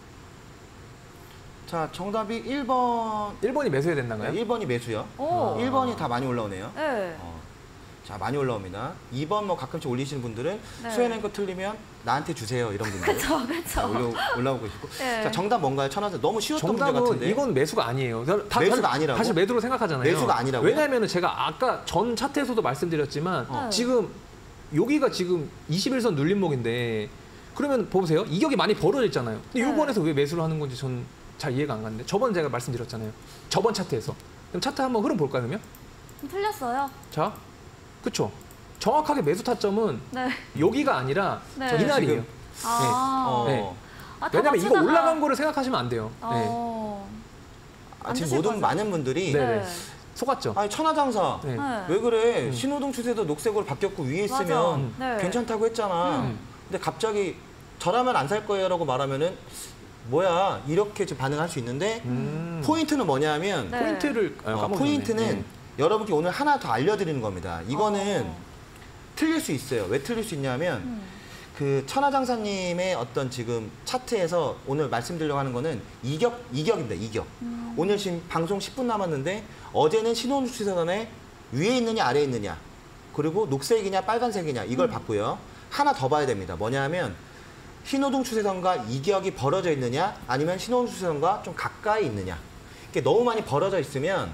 B: 자, 정답이 일 번.
C: 일 번이 매수해야 된다가요?
B: 일 번이 매수요.
A: 오.
B: 일 번이 다 많이 올라오네요.
A: 네.
B: 어, 자, 많이 올라옵니다. 이 번 뭐 가끔씩 올리시는 분들은
A: 네.
B: 수연 앵커 틀리면 나한테 주세요 이런 분들.
A: 그쵸,
B: 자,
A: 그쵸.
B: 올라, 올라오고 있고.
A: 네.
B: 자, 정답 뭔가요? 천하세 너무 쉬웠던 문제
C: 정답은
B: 같은데.
C: 이건 매수가 아니에요. 다,
B: 매수가
C: 다-
B: 아니라고?
C: 사실 매도로 생각하잖아요.
B: 매수가 아니라고요?
C: 왜냐하면 제가 아까 전 차트에서도 말씀드렸지만
A: 어.
C: 지금 여기가 지금 이십일 선 눌림목인데 그러면 보세요. 이격이 많이 벌어져 있잖아요. 근데
A: 네.
C: 요번에서 왜 매수를 하는 건지 전 잘 이해가 안 가는데 저번 제가 말씀드렸잖아요. 저번 차트에서. 그럼 차트 한번 흐름 볼까요, 그러면?
A: 틀렸어요.
C: 자, 그쵸? 정확하게 매수 타점은
A: 네.
C: 여기가 아니라
A: 네.
C: 이날이에요.
B: 지금-
A: 아.
B: 어.
C: 네.
A: 아, 다
C: 왜냐면 이거
A: 맞추다가-
C: 올라간 거를 생각하시면 안 돼요. 네.
A: 어.
B: 아,
A: 안
B: 지금
A: 드실
B: 모든
A: 거죠?
B: 많은 분들이
C: 네.
A: 네.
C: 속았죠?
B: 아니 천하장사
C: 네.
A: 네.
B: 왜 그래?
C: 음.
B: 신호등 추세도 녹색으로 바뀌었고 위에
A: 맞아.
B: 있으면
A: 네.
B: 괜찮다고 했잖아.
A: 음.
B: 근데 갑자기 저라면 안 살 거예요라고 말하면은 뭐야 이렇게 좀 반응할 수 있는데
C: 음.
B: 포인트는 뭐냐면
A: 네.
C: 포인트를 아,
B: 어,
C: 까먹었네.
B: 포인트는
C: 네.
B: 여러분께 오늘 하나 더 알려드리는 겁니다. 이거는
A: 어.
B: 틀릴 수 있어요. 왜 틀릴 수 있냐면
A: 음.
B: 그 천하장사님의 어떤 지금 차트에서 오늘 말씀드리려고 하는 거는 이격, 이격입니다. 이격.
A: 음.
B: 오늘 지금 방송 십 분 남았는데 어제는 신호등 추세선에 위에 있느냐 아래에 있느냐 그리고 녹색이냐 빨간색이냐 이걸
A: 음.
B: 봤고요. 하나 더 봐야 됩니다. 뭐냐 하면 신호등 추세선과 이격이 벌어져 있느냐 아니면 신호등 추세선과 좀 가까이 있느냐. 이게 너무 많이 벌어져 있으면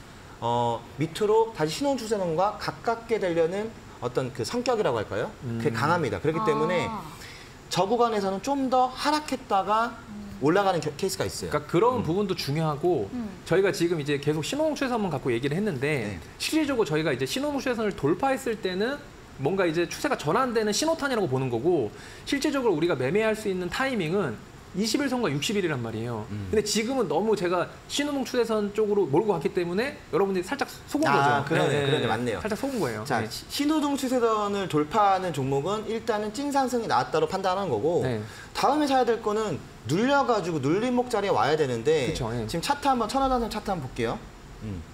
B: 어, 밑으로 다시 신호등 추세선과 가깝게 되려는 어떤 그 성격이라고 할까요? 그게
C: 음.
B: 강합니다. 그렇기 때문에
A: 아.
B: 저 구간에서는 좀 더 하락했다가 올라가는 겨- 케이스가 있어요.
C: 그러니까 그런 부분도 중요하고
A: 음.
C: 저희가 지금 이제 계속 신호등 추세선만 갖고 얘기를 했는데
B: 네.
C: 실질적으로 저희가 이제 신호등 추세선을 돌파했을 때는 뭔가 이제 추세가 전환되는 신호탄이라고 보는 거고 실질적으로 우리가 매매할 수 있는 타이밍은 이십 일선과 육십 일이란 말이에요.
B: 음.
C: 근데 지금은 너무 제가 신호등 추세선 쪽으로 몰고 갔기 때문에 여러분들이 살짝 속은
B: 아,
C: 거죠.
B: 그러네, 그러네, 맞네요.
C: 살짝 속은 거예요.
B: 자,
C: 네.
B: 시- 신호등 추세선을 돌파하는 종목은 일단은 찐상승이 나왔다로 판단하는 거고
C: 네.
B: 다음에 사야 될 거는 눌려가지고 눌림목 자리에 와야 되는데
C: 그쵸, 예.
B: 지금 차트 한번 천하단선 차트 한번 볼게요. 음.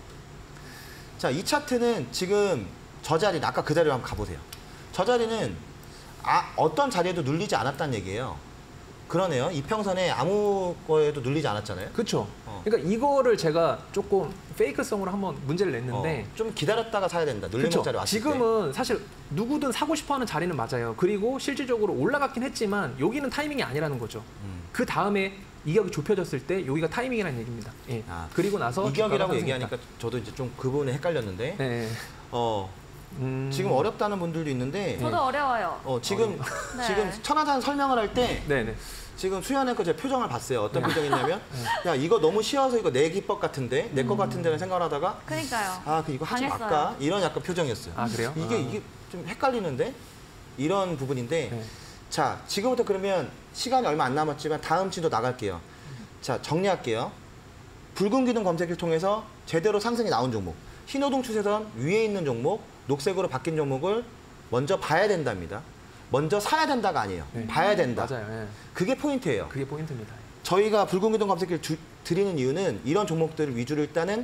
B: 자, 이 차트는 지금 저 자리는 아까 그 자리로 한번 가보세요. 저 자리는 아, 어떤 자리에도 눌리지 않았다는 얘기예요. 그러네요. 이평선에 아무 거에도 눌리지 않았잖아요.
C: 그렇죠.
B: 어.
C: 그러니까 이거를 제가 조금 페이크성으로 한번 문제를 냈는데
B: 어, 좀 기다렸다가 사야 된다. 눌림목
C: 그쵸.
B: 자리 왔을 때.
C: 지금은 사실 누구든 사고 싶어하는 자리는 맞아요. 그리고 실질적으로 올라갔긴 했지만 여기는 타이밍이 아니라는 거죠.
B: 음.
C: 그 다음에 이격이 좁혀졌을 때 여기가 타이밍이라는 얘기입니다. 예.
B: 아,
C: 그리고 나서
B: 이격이라고
C: 주가가
B: 얘기하니까 저도 이제 좀 그 부분에 헷갈렸는데
C: 네.
B: 어,
C: 음.
B: 지금 어렵다는 분들도 있는데
A: 저도 어려워요.
B: 어, 지금
A: 네.
B: 지금 천하단 설명을 할 때
C: 네네.
B: 지금 수연의 거 제 표정을 봤어요. 어떤
C: 네.
B: 표정이냐면 야 이거 너무 쉬워서 이거 내 기법 같은데 내 거 같은데는 생각을 하다가
A: 그러니까요.
B: 아 그 이거 하지
A: 당했어요.
B: 말까 이런 약간 표정이었어요.
C: 아 그래요?
B: 이게
C: 아.
B: 이게 좀 헷갈리는데 이런 부분인데
C: 네.
B: 자 지금부터 그러면 시간이 얼마 안 남았지만 다음 주도 나갈게요. 자 정리할게요. 붉은 기둥 검색을 통해서 제대로 상승이 나온 종목, 신호등 추세선 위에 있는 종목, 녹색으로 바뀐 종목을 먼저 봐야 된답니다. 먼저 사야 된다가 아니에요.
C: 네.
B: 봐야 된다.
C: 맞아요. 예.
B: 그게 포인트예요.
C: 그게 포인트입니다.
B: 저희가 붉은 기둥 검색기를 주- 드리는 이유는 이런 종목들을 위주로 일단은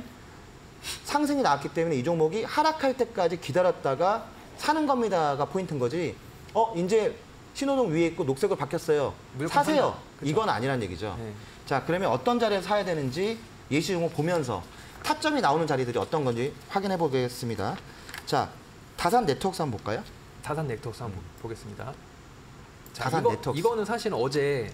B: 상승이 나왔기 때문에 이 종목이 하락할 때까지 기다렸다가 사는 겁니다가 포인트인 거지. 어, 이제 신호등 위에 있고 녹색으로 바뀌었어요.
C: 무조건
B: 사세요.
C: 산다. 그쵸.
B: 이건 아니란 얘기죠.
C: 네.
B: 자, 그러면 어떤 자리에서 사야 되는지 예시 종목 보면서 타점이 나오는 자리들이 어떤 건지 확인해 보겠습니다. 자, 다산 네트워크스 한번 볼까요?
C: 다산 네트워크스 한번 보겠습니다. 자,
B: 다산
C: 이거,
B: 네트워크스.
C: 이거는 사실 어제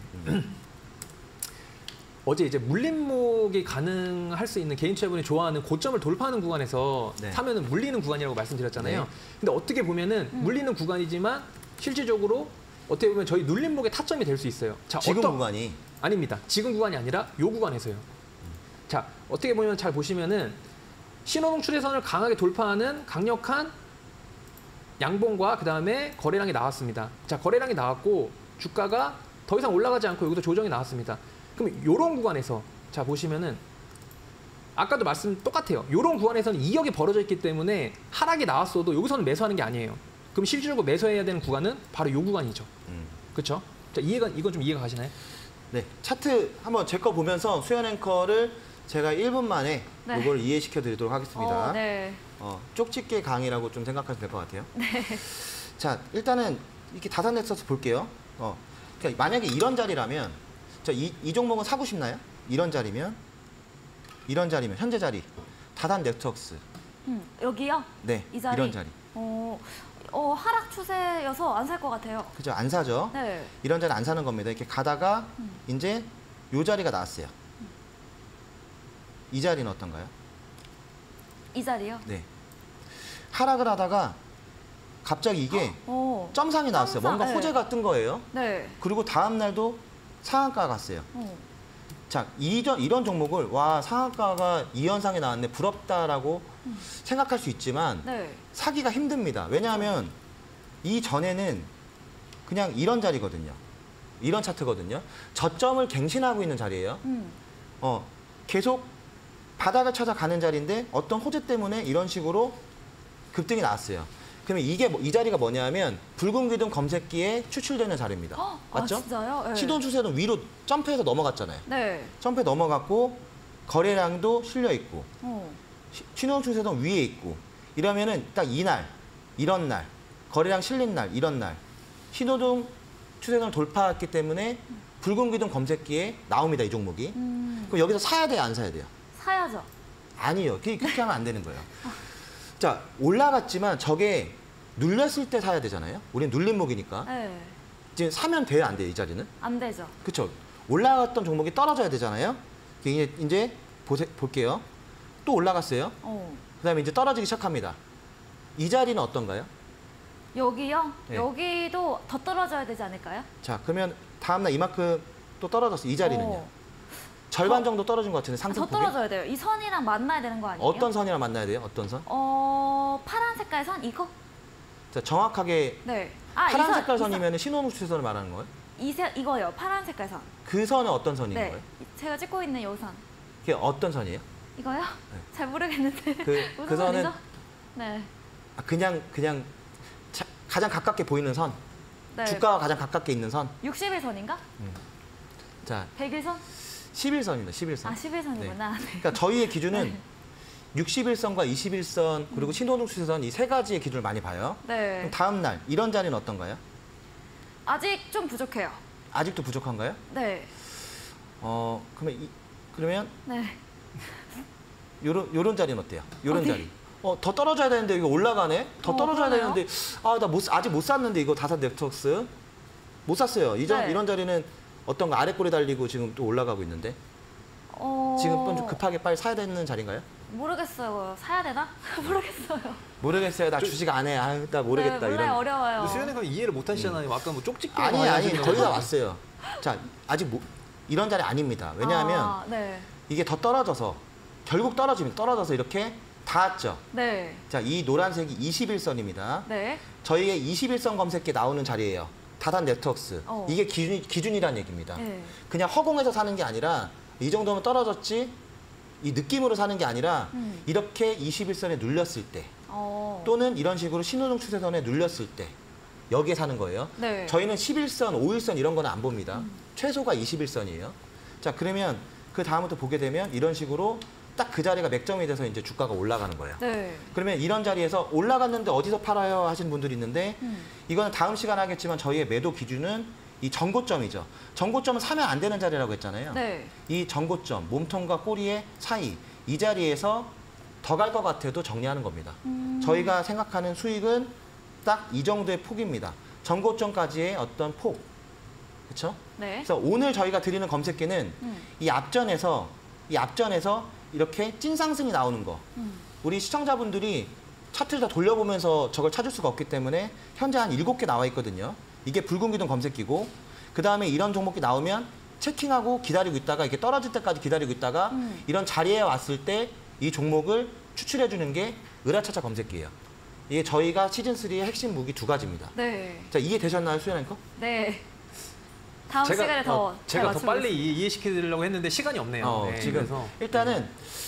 C: 어제 이제 물림목이 가능할 수 있는 개인 투자분이 좋아하는 고점을 돌파하는 구간에서
B: 네.
C: 사면은 물리는 구간이라고 말씀드렸잖아요.
B: 네.
C: 근데 어떻게 보면은
A: 음.
C: 물리는 구간이지만 실질적으로 어떻게 보면 저희 눌림목의 타점이 될 수 있어요. 자,
B: 지금
C: 어떤-
B: 구간이
C: 아닙니다. 지금 구간이 아니라 요 구간에서요. 자, 어떻게 보면 잘 보시면은 신호등 추세선을 강하게 돌파하는 강력한 양봉과 그 다음에 거래량이 나왔습니다. 자, 거래량이 나왔고 주가가 더 이상 올라가지 않고 여기서 조정이 나왔습니다. 그럼 이런 구간에서 자 보시면은 아까도 말씀 똑같아요. 이런 구간에서는 이격이 벌어져 있기 때문에 하락이 나왔어도 여기서는 매수하는 게 아니에요. 그럼 실질적으로 매수해야 되는 구간은 바로 이 구간이죠.
B: 음.
C: 그렇죠? 자, 이해가 이건 좀 이해가 가시나요?
B: 네, 차트 한번 제 거 보면서 수연 앵커를 제가 일 분 만에
A: 네.
B: 이걸 이해시켜 드리도록 하겠습니다.
A: 어, 네.
B: 어, 쪽집게 강의라고 좀 생각하시면 될 것 같아요. 네. 자, 일단은 이렇게 다산 넥서스 볼게요. 어, 그러니까 만약에 이런 자리라면, 자, 이, 이 종목은 사고 싶나요? 이런 자리면, 이런 자리면, 현재 자리, 다산 넥서스.
A: 음, 여기요?
B: 네,
A: 이 자리?
B: 이런 자리.
A: 어, 어, 하락 추세여서 안 살 것 같아요.
B: 그죠? 안 사죠?
A: 네.
B: 이런 자리 안 사는 겁니다. 이렇게 가다가
A: 음.
B: 이제 요 자리가 나왔어요. 이 자리는 어떤가요?
A: 이 자리요?
B: 네. 하락을 하다가 갑자기 이게
A: 어,
B: 점상이 나왔어요.
A: 점상,
B: 뭔가
A: 네.
B: 호재가 뜬 거예요.
A: 네.
B: 그리고 다음 날도 상한가가 갔어요.
A: 어.
B: 자, 이전, 이런 종목을 와 상한가가 이 현상이 나왔네 부럽다라고
A: 음.
B: 생각할 수 있지만
A: 네.
B: 사기가 힘듭니다. 왜냐하면 이 전에는 그냥 이런 자리거든요. 이런 차트거든요. 저점을 갱신하고 있는 자리예요.
A: 음.
B: 어, 계속 바닥을 찾아가는 자리인데 어떤 호재 때문에 이런 식으로 급등이 나왔어요. 그러면 이게 뭐- 이 자리가 뭐냐면 붉은 기둥 검색기에 추출되는 자리입니다.
A: 아,
B: 맞죠?
A: 진짜요? 네.
B: 신호 추세는 위로 점프해서 넘어갔잖아요.
A: 네.
B: 점프해 넘어갔고 거래량도 실려 있고
A: 어.
B: 시- 신호 추세는 위에 있고 이러면은 딱 이날 이런 날 거래량 실린 날 이런 날 신호등 추세선을 돌파했기 때문에 붉은 기둥 검색기에 나옵니다. 이 종목이.
A: 음,
B: 그럼 여기서 사야 돼요? 안 사야 돼요?
A: 사야죠.
B: 아니요. 그게 그렇게 하면 안 되는 거예요. 자, 올라갔지만 저게 눌렸을 때 사야 되잖아요. 우리는 눌림목이니까.
A: 네.
B: 지금 사면 돼요? 안 돼요? 이 자리는?
A: 안 되죠.
B: 그렇죠. 올라갔던 종목이 떨어져야 되잖아요. 이제, 이제 보세, 볼게요. 또 올라갔어요.
A: 어.
B: 그다음에 이제 떨어지기 시작합니다. 이 자리는 어떤가요?
A: 여기요?
B: 네.
A: 여기도 더 떨어져야 되지 않을까요?
B: 자, 그러면 다음날 이만큼 또 떨어졌어요. 이 자리는요.
A: 어.
B: 절반
A: 더-
B: 정도 떨어진 것 같은데
A: 더
B: 상승폭이.
A: 떨어져야 돼요. 이 선이랑 만나야 되는 거 아니에요?
B: 어떤 선이랑 만나야 돼요? 어떤 선?
A: 어, 파란 색깔 선? 이거?
B: 자, 정확하게
A: 네. 아, 이
B: 파란
A: 선,
B: 색깔
A: 이 선.
B: 선이면 신호등 추세선을 말하는 거예요?
A: 이 색, 이거요. 파란 색깔 선.
B: 그 선은 어떤 선인
A: 네.
B: 거예요?
A: 제가 찍고 있는 요 선.
B: 그게 어떤 선이에요?
A: 이거요? 잘 모르겠는데.
B: 그,
A: 무슨
B: 그 선은
A: 선이죠? 네.
B: 아, 그냥 그냥 자- 가장 가깝게 보이는 선,
A: 네.
B: 주가와 가장 가깝게 있는 선.
A: 육십일 선인가?
B: 자,
A: 백일 선?
B: 십일 선입니다. 십일 선.
A: 아, 십일 선이구나. 네.
B: 그러니까 저희의 기준은
A: 네.
B: 육십일 선과 이십일 선 그리고 신호등 추세선 이 세 가지의 기준을 많이 봐요.
A: 네.
B: 그럼 다음 날 이런 자리는 어떤가요?
A: 아직 좀 부족해요.
B: 아직도 부족한가요?
A: 네.
B: 어, 그러면 이, 그러면
A: 네.
B: 요런 요런 자리는 어때요? 요런
A: 어디?
B: 자리. 어, 더 떨어져야 되는데 이거 올라가네. 더
A: 어,
B: 떨어져야
A: 그러네요.
B: 되는데 아, 나 못 아직 못 샀는데 이거 다산 네트워크스 못 샀어요. 이전
A: 네.
B: 이런 자리는 어떤 거 아래 꼬리 달리고 지금 또 올라가고 있는데
A: 어...
B: 지금 좀 급하게 빨리 사야 되는 자리인가요?
A: 모르겠어요. 사야 되나? 모르겠어요.
B: 모르겠어요. 나 주식 안 해. 아유, 나 모르겠다.
A: 네, 몰라요.
B: 이런.
A: 어려워요.
C: 수현이가 이해를 못 하시잖아요. 아까 뭐 쪽집게
B: 아니 아니 거의 다 왔어요. 자, 아직 뭐, 이런 자리 아닙니다. 왜냐하면
A: 아, 네.
B: 이게 더 떨어져서 결국 떨어지면 떨어져서 이렇게 닿았죠.
A: 네.
B: 자, 이 노란색이 이십일 선입니다.
A: 네.
B: 저희의 이십일 선 검색기에 나오는 자리예요. 다단 네트워크스.
A: 어.
B: 이게 기준, 기준이라는 얘기입니다.
A: 네.
B: 그냥 허공에서 사는 게 아니라 이 정도면 떨어졌지 이 느낌으로 사는 게 아니라
A: 음.
B: 이렇게 이십일 선에 눌렸을 때
A: 어.
B: 또는 이런 식으로 신호등 추세선에 눌렸을 때 여기에 사는 거예요.
A: 네.
B: 저희는 십일 선, 오일 선 이런 거는 안 봅니다. 최소가 이십일 선이에요. 자, 그러면 그 다음부터 보게 되면 이런 식으로 딱 그 자리가 맥점이 돼서 이제 주가가 올라가는 거예요.
A: 네.
B: 그러면 이런 자리에서 올라갔는데 어디서 팔아요 하시는 분들이 있는데
A: 음.
B: 이거는 다음 시간에 하겠지만 저희의 매도 기준은 이 전고점이죠. 전고점은 사면 안 되는 자리라고 했잖아요.
A: 네.
B: 이 전고점, 몸통과 꼬리의 사이 이 자리에서 더 갈 것 같아도 정리하는 겁니다.
A: 음.
B: 저희가 생각하는 수익은 딱 이 정도의 폭입니다. 전고점까지의 어떤 폭. 그렇죠?
A: 네.
B: 그래서 오늘 저희가 드리는 검색기는
A: 음.
B: 이 앞전에서 이 앞전에서 이렇게 찐 상승이 나오는 거.
A: 음.
B: 우리 시청자분들이 차트를 다 돌려보면서 저걸 찾을 수가 없기 때문에 현재 한 일곱 개 나와 있거든요. 이게 붉은 기둥 검색기고 그 다음에 이런 종목이 나오면 체킹하고 기다리고 있다가 이게 떨어질 때까지 기다리고 있다가
A: 음.
B: 이런 자리에 왔을 때 이 종목을 추출해 주는 게 으라차차 검색기예요. 이게 저희가 시즌삼의 핵심 무기 두 가지입니다.
A: 네.
B: 자, 이해되셨나요, 수연아 거?
A: 네. 다음 시간에 더
C: 어, 제가 더
A: 맞춰보겠습니다.
C: 빨리 이- 이해시켜드리려고 했는데 시간이 없네요.
B: 어,
C: 네,
B: 지금
C: 그래서.
B: 일단은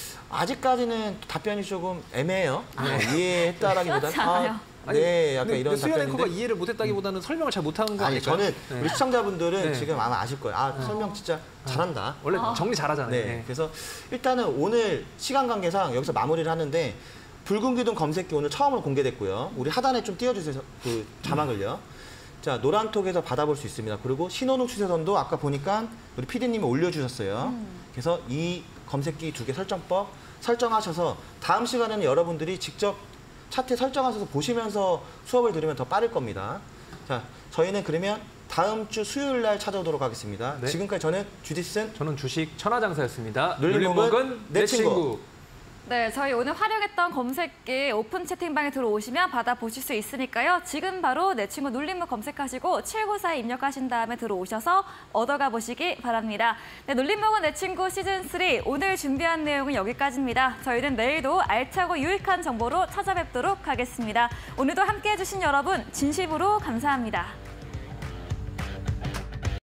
B: 아직까지는 답변이 조금 애매해요. 어, 이해했다라기보다는
A: 그렇지 않아요.
B: 네, 약간
C: 근데
B: 이런
C: 수현 앵커가
B: 답변인데
C: 이해를 못했다기보다는 설명을 잘 못한 거
B: 아니
C: 아닐까요?
B: 저는
C: 네.
B: 우리 시청자분들은
C: 네.
B: 지금 아마 아실 거예요. 아 설명 진짜 잘한다.
C: 원래
A: 어.
C: 정리 잘하잖아요.
B: 네,
C: 네.
B: 그래서 일단은 오늘 시간 관계상 여기서 마무리를 하는데 붉은 기둥 검색기 오늘 처음으로 공개됐고요. 우리 하단에 좀 띄워주세요. 그 자막을요. 자, 노란톡에서 받아볼 수 있습니다. 그리고 신호등 추세선도 아까 보니까 우리 피디님이 올려주셨어요.
A: 음.
B: 그래서 이 검색기 두 개 설정법 설정하셔서 다음 시간에는 여러분들이 직접 차트 설정하셔서 보시면서 수업을 들으면 더 빠를 겁니다. 자, 저희는 그러면 다음 주 수요일 날 찾아오도록 하겠습니다.
C: 네.
B: 지금까지 저는 주디슨
C: 저는 주식 천하장사였습니다.
B: 눌림목은
C: 눌림목은
B: 내
C: 내
B: 친구.
C: 친구.
A: 네, 저희 오늘 활용했던 검색기 오픈 채팅방에 들어오시면 받아보실 수 있으니까요. 지금 바로 내 친구 눌림목 검색하시고 칠구사에 입력하신 다음에 들어오셔서 얻어가 보시기 바랍니다. 네, 눌림목은 내 친구 시즌삼 오늘 준비한 내용은 여기까지입니다. 저희는 내일도 알차고 유익한 정보로 찾아뵙도록 하겠습니다. 오늘도 함께해 주신 여러분 진심으로 감사합니다.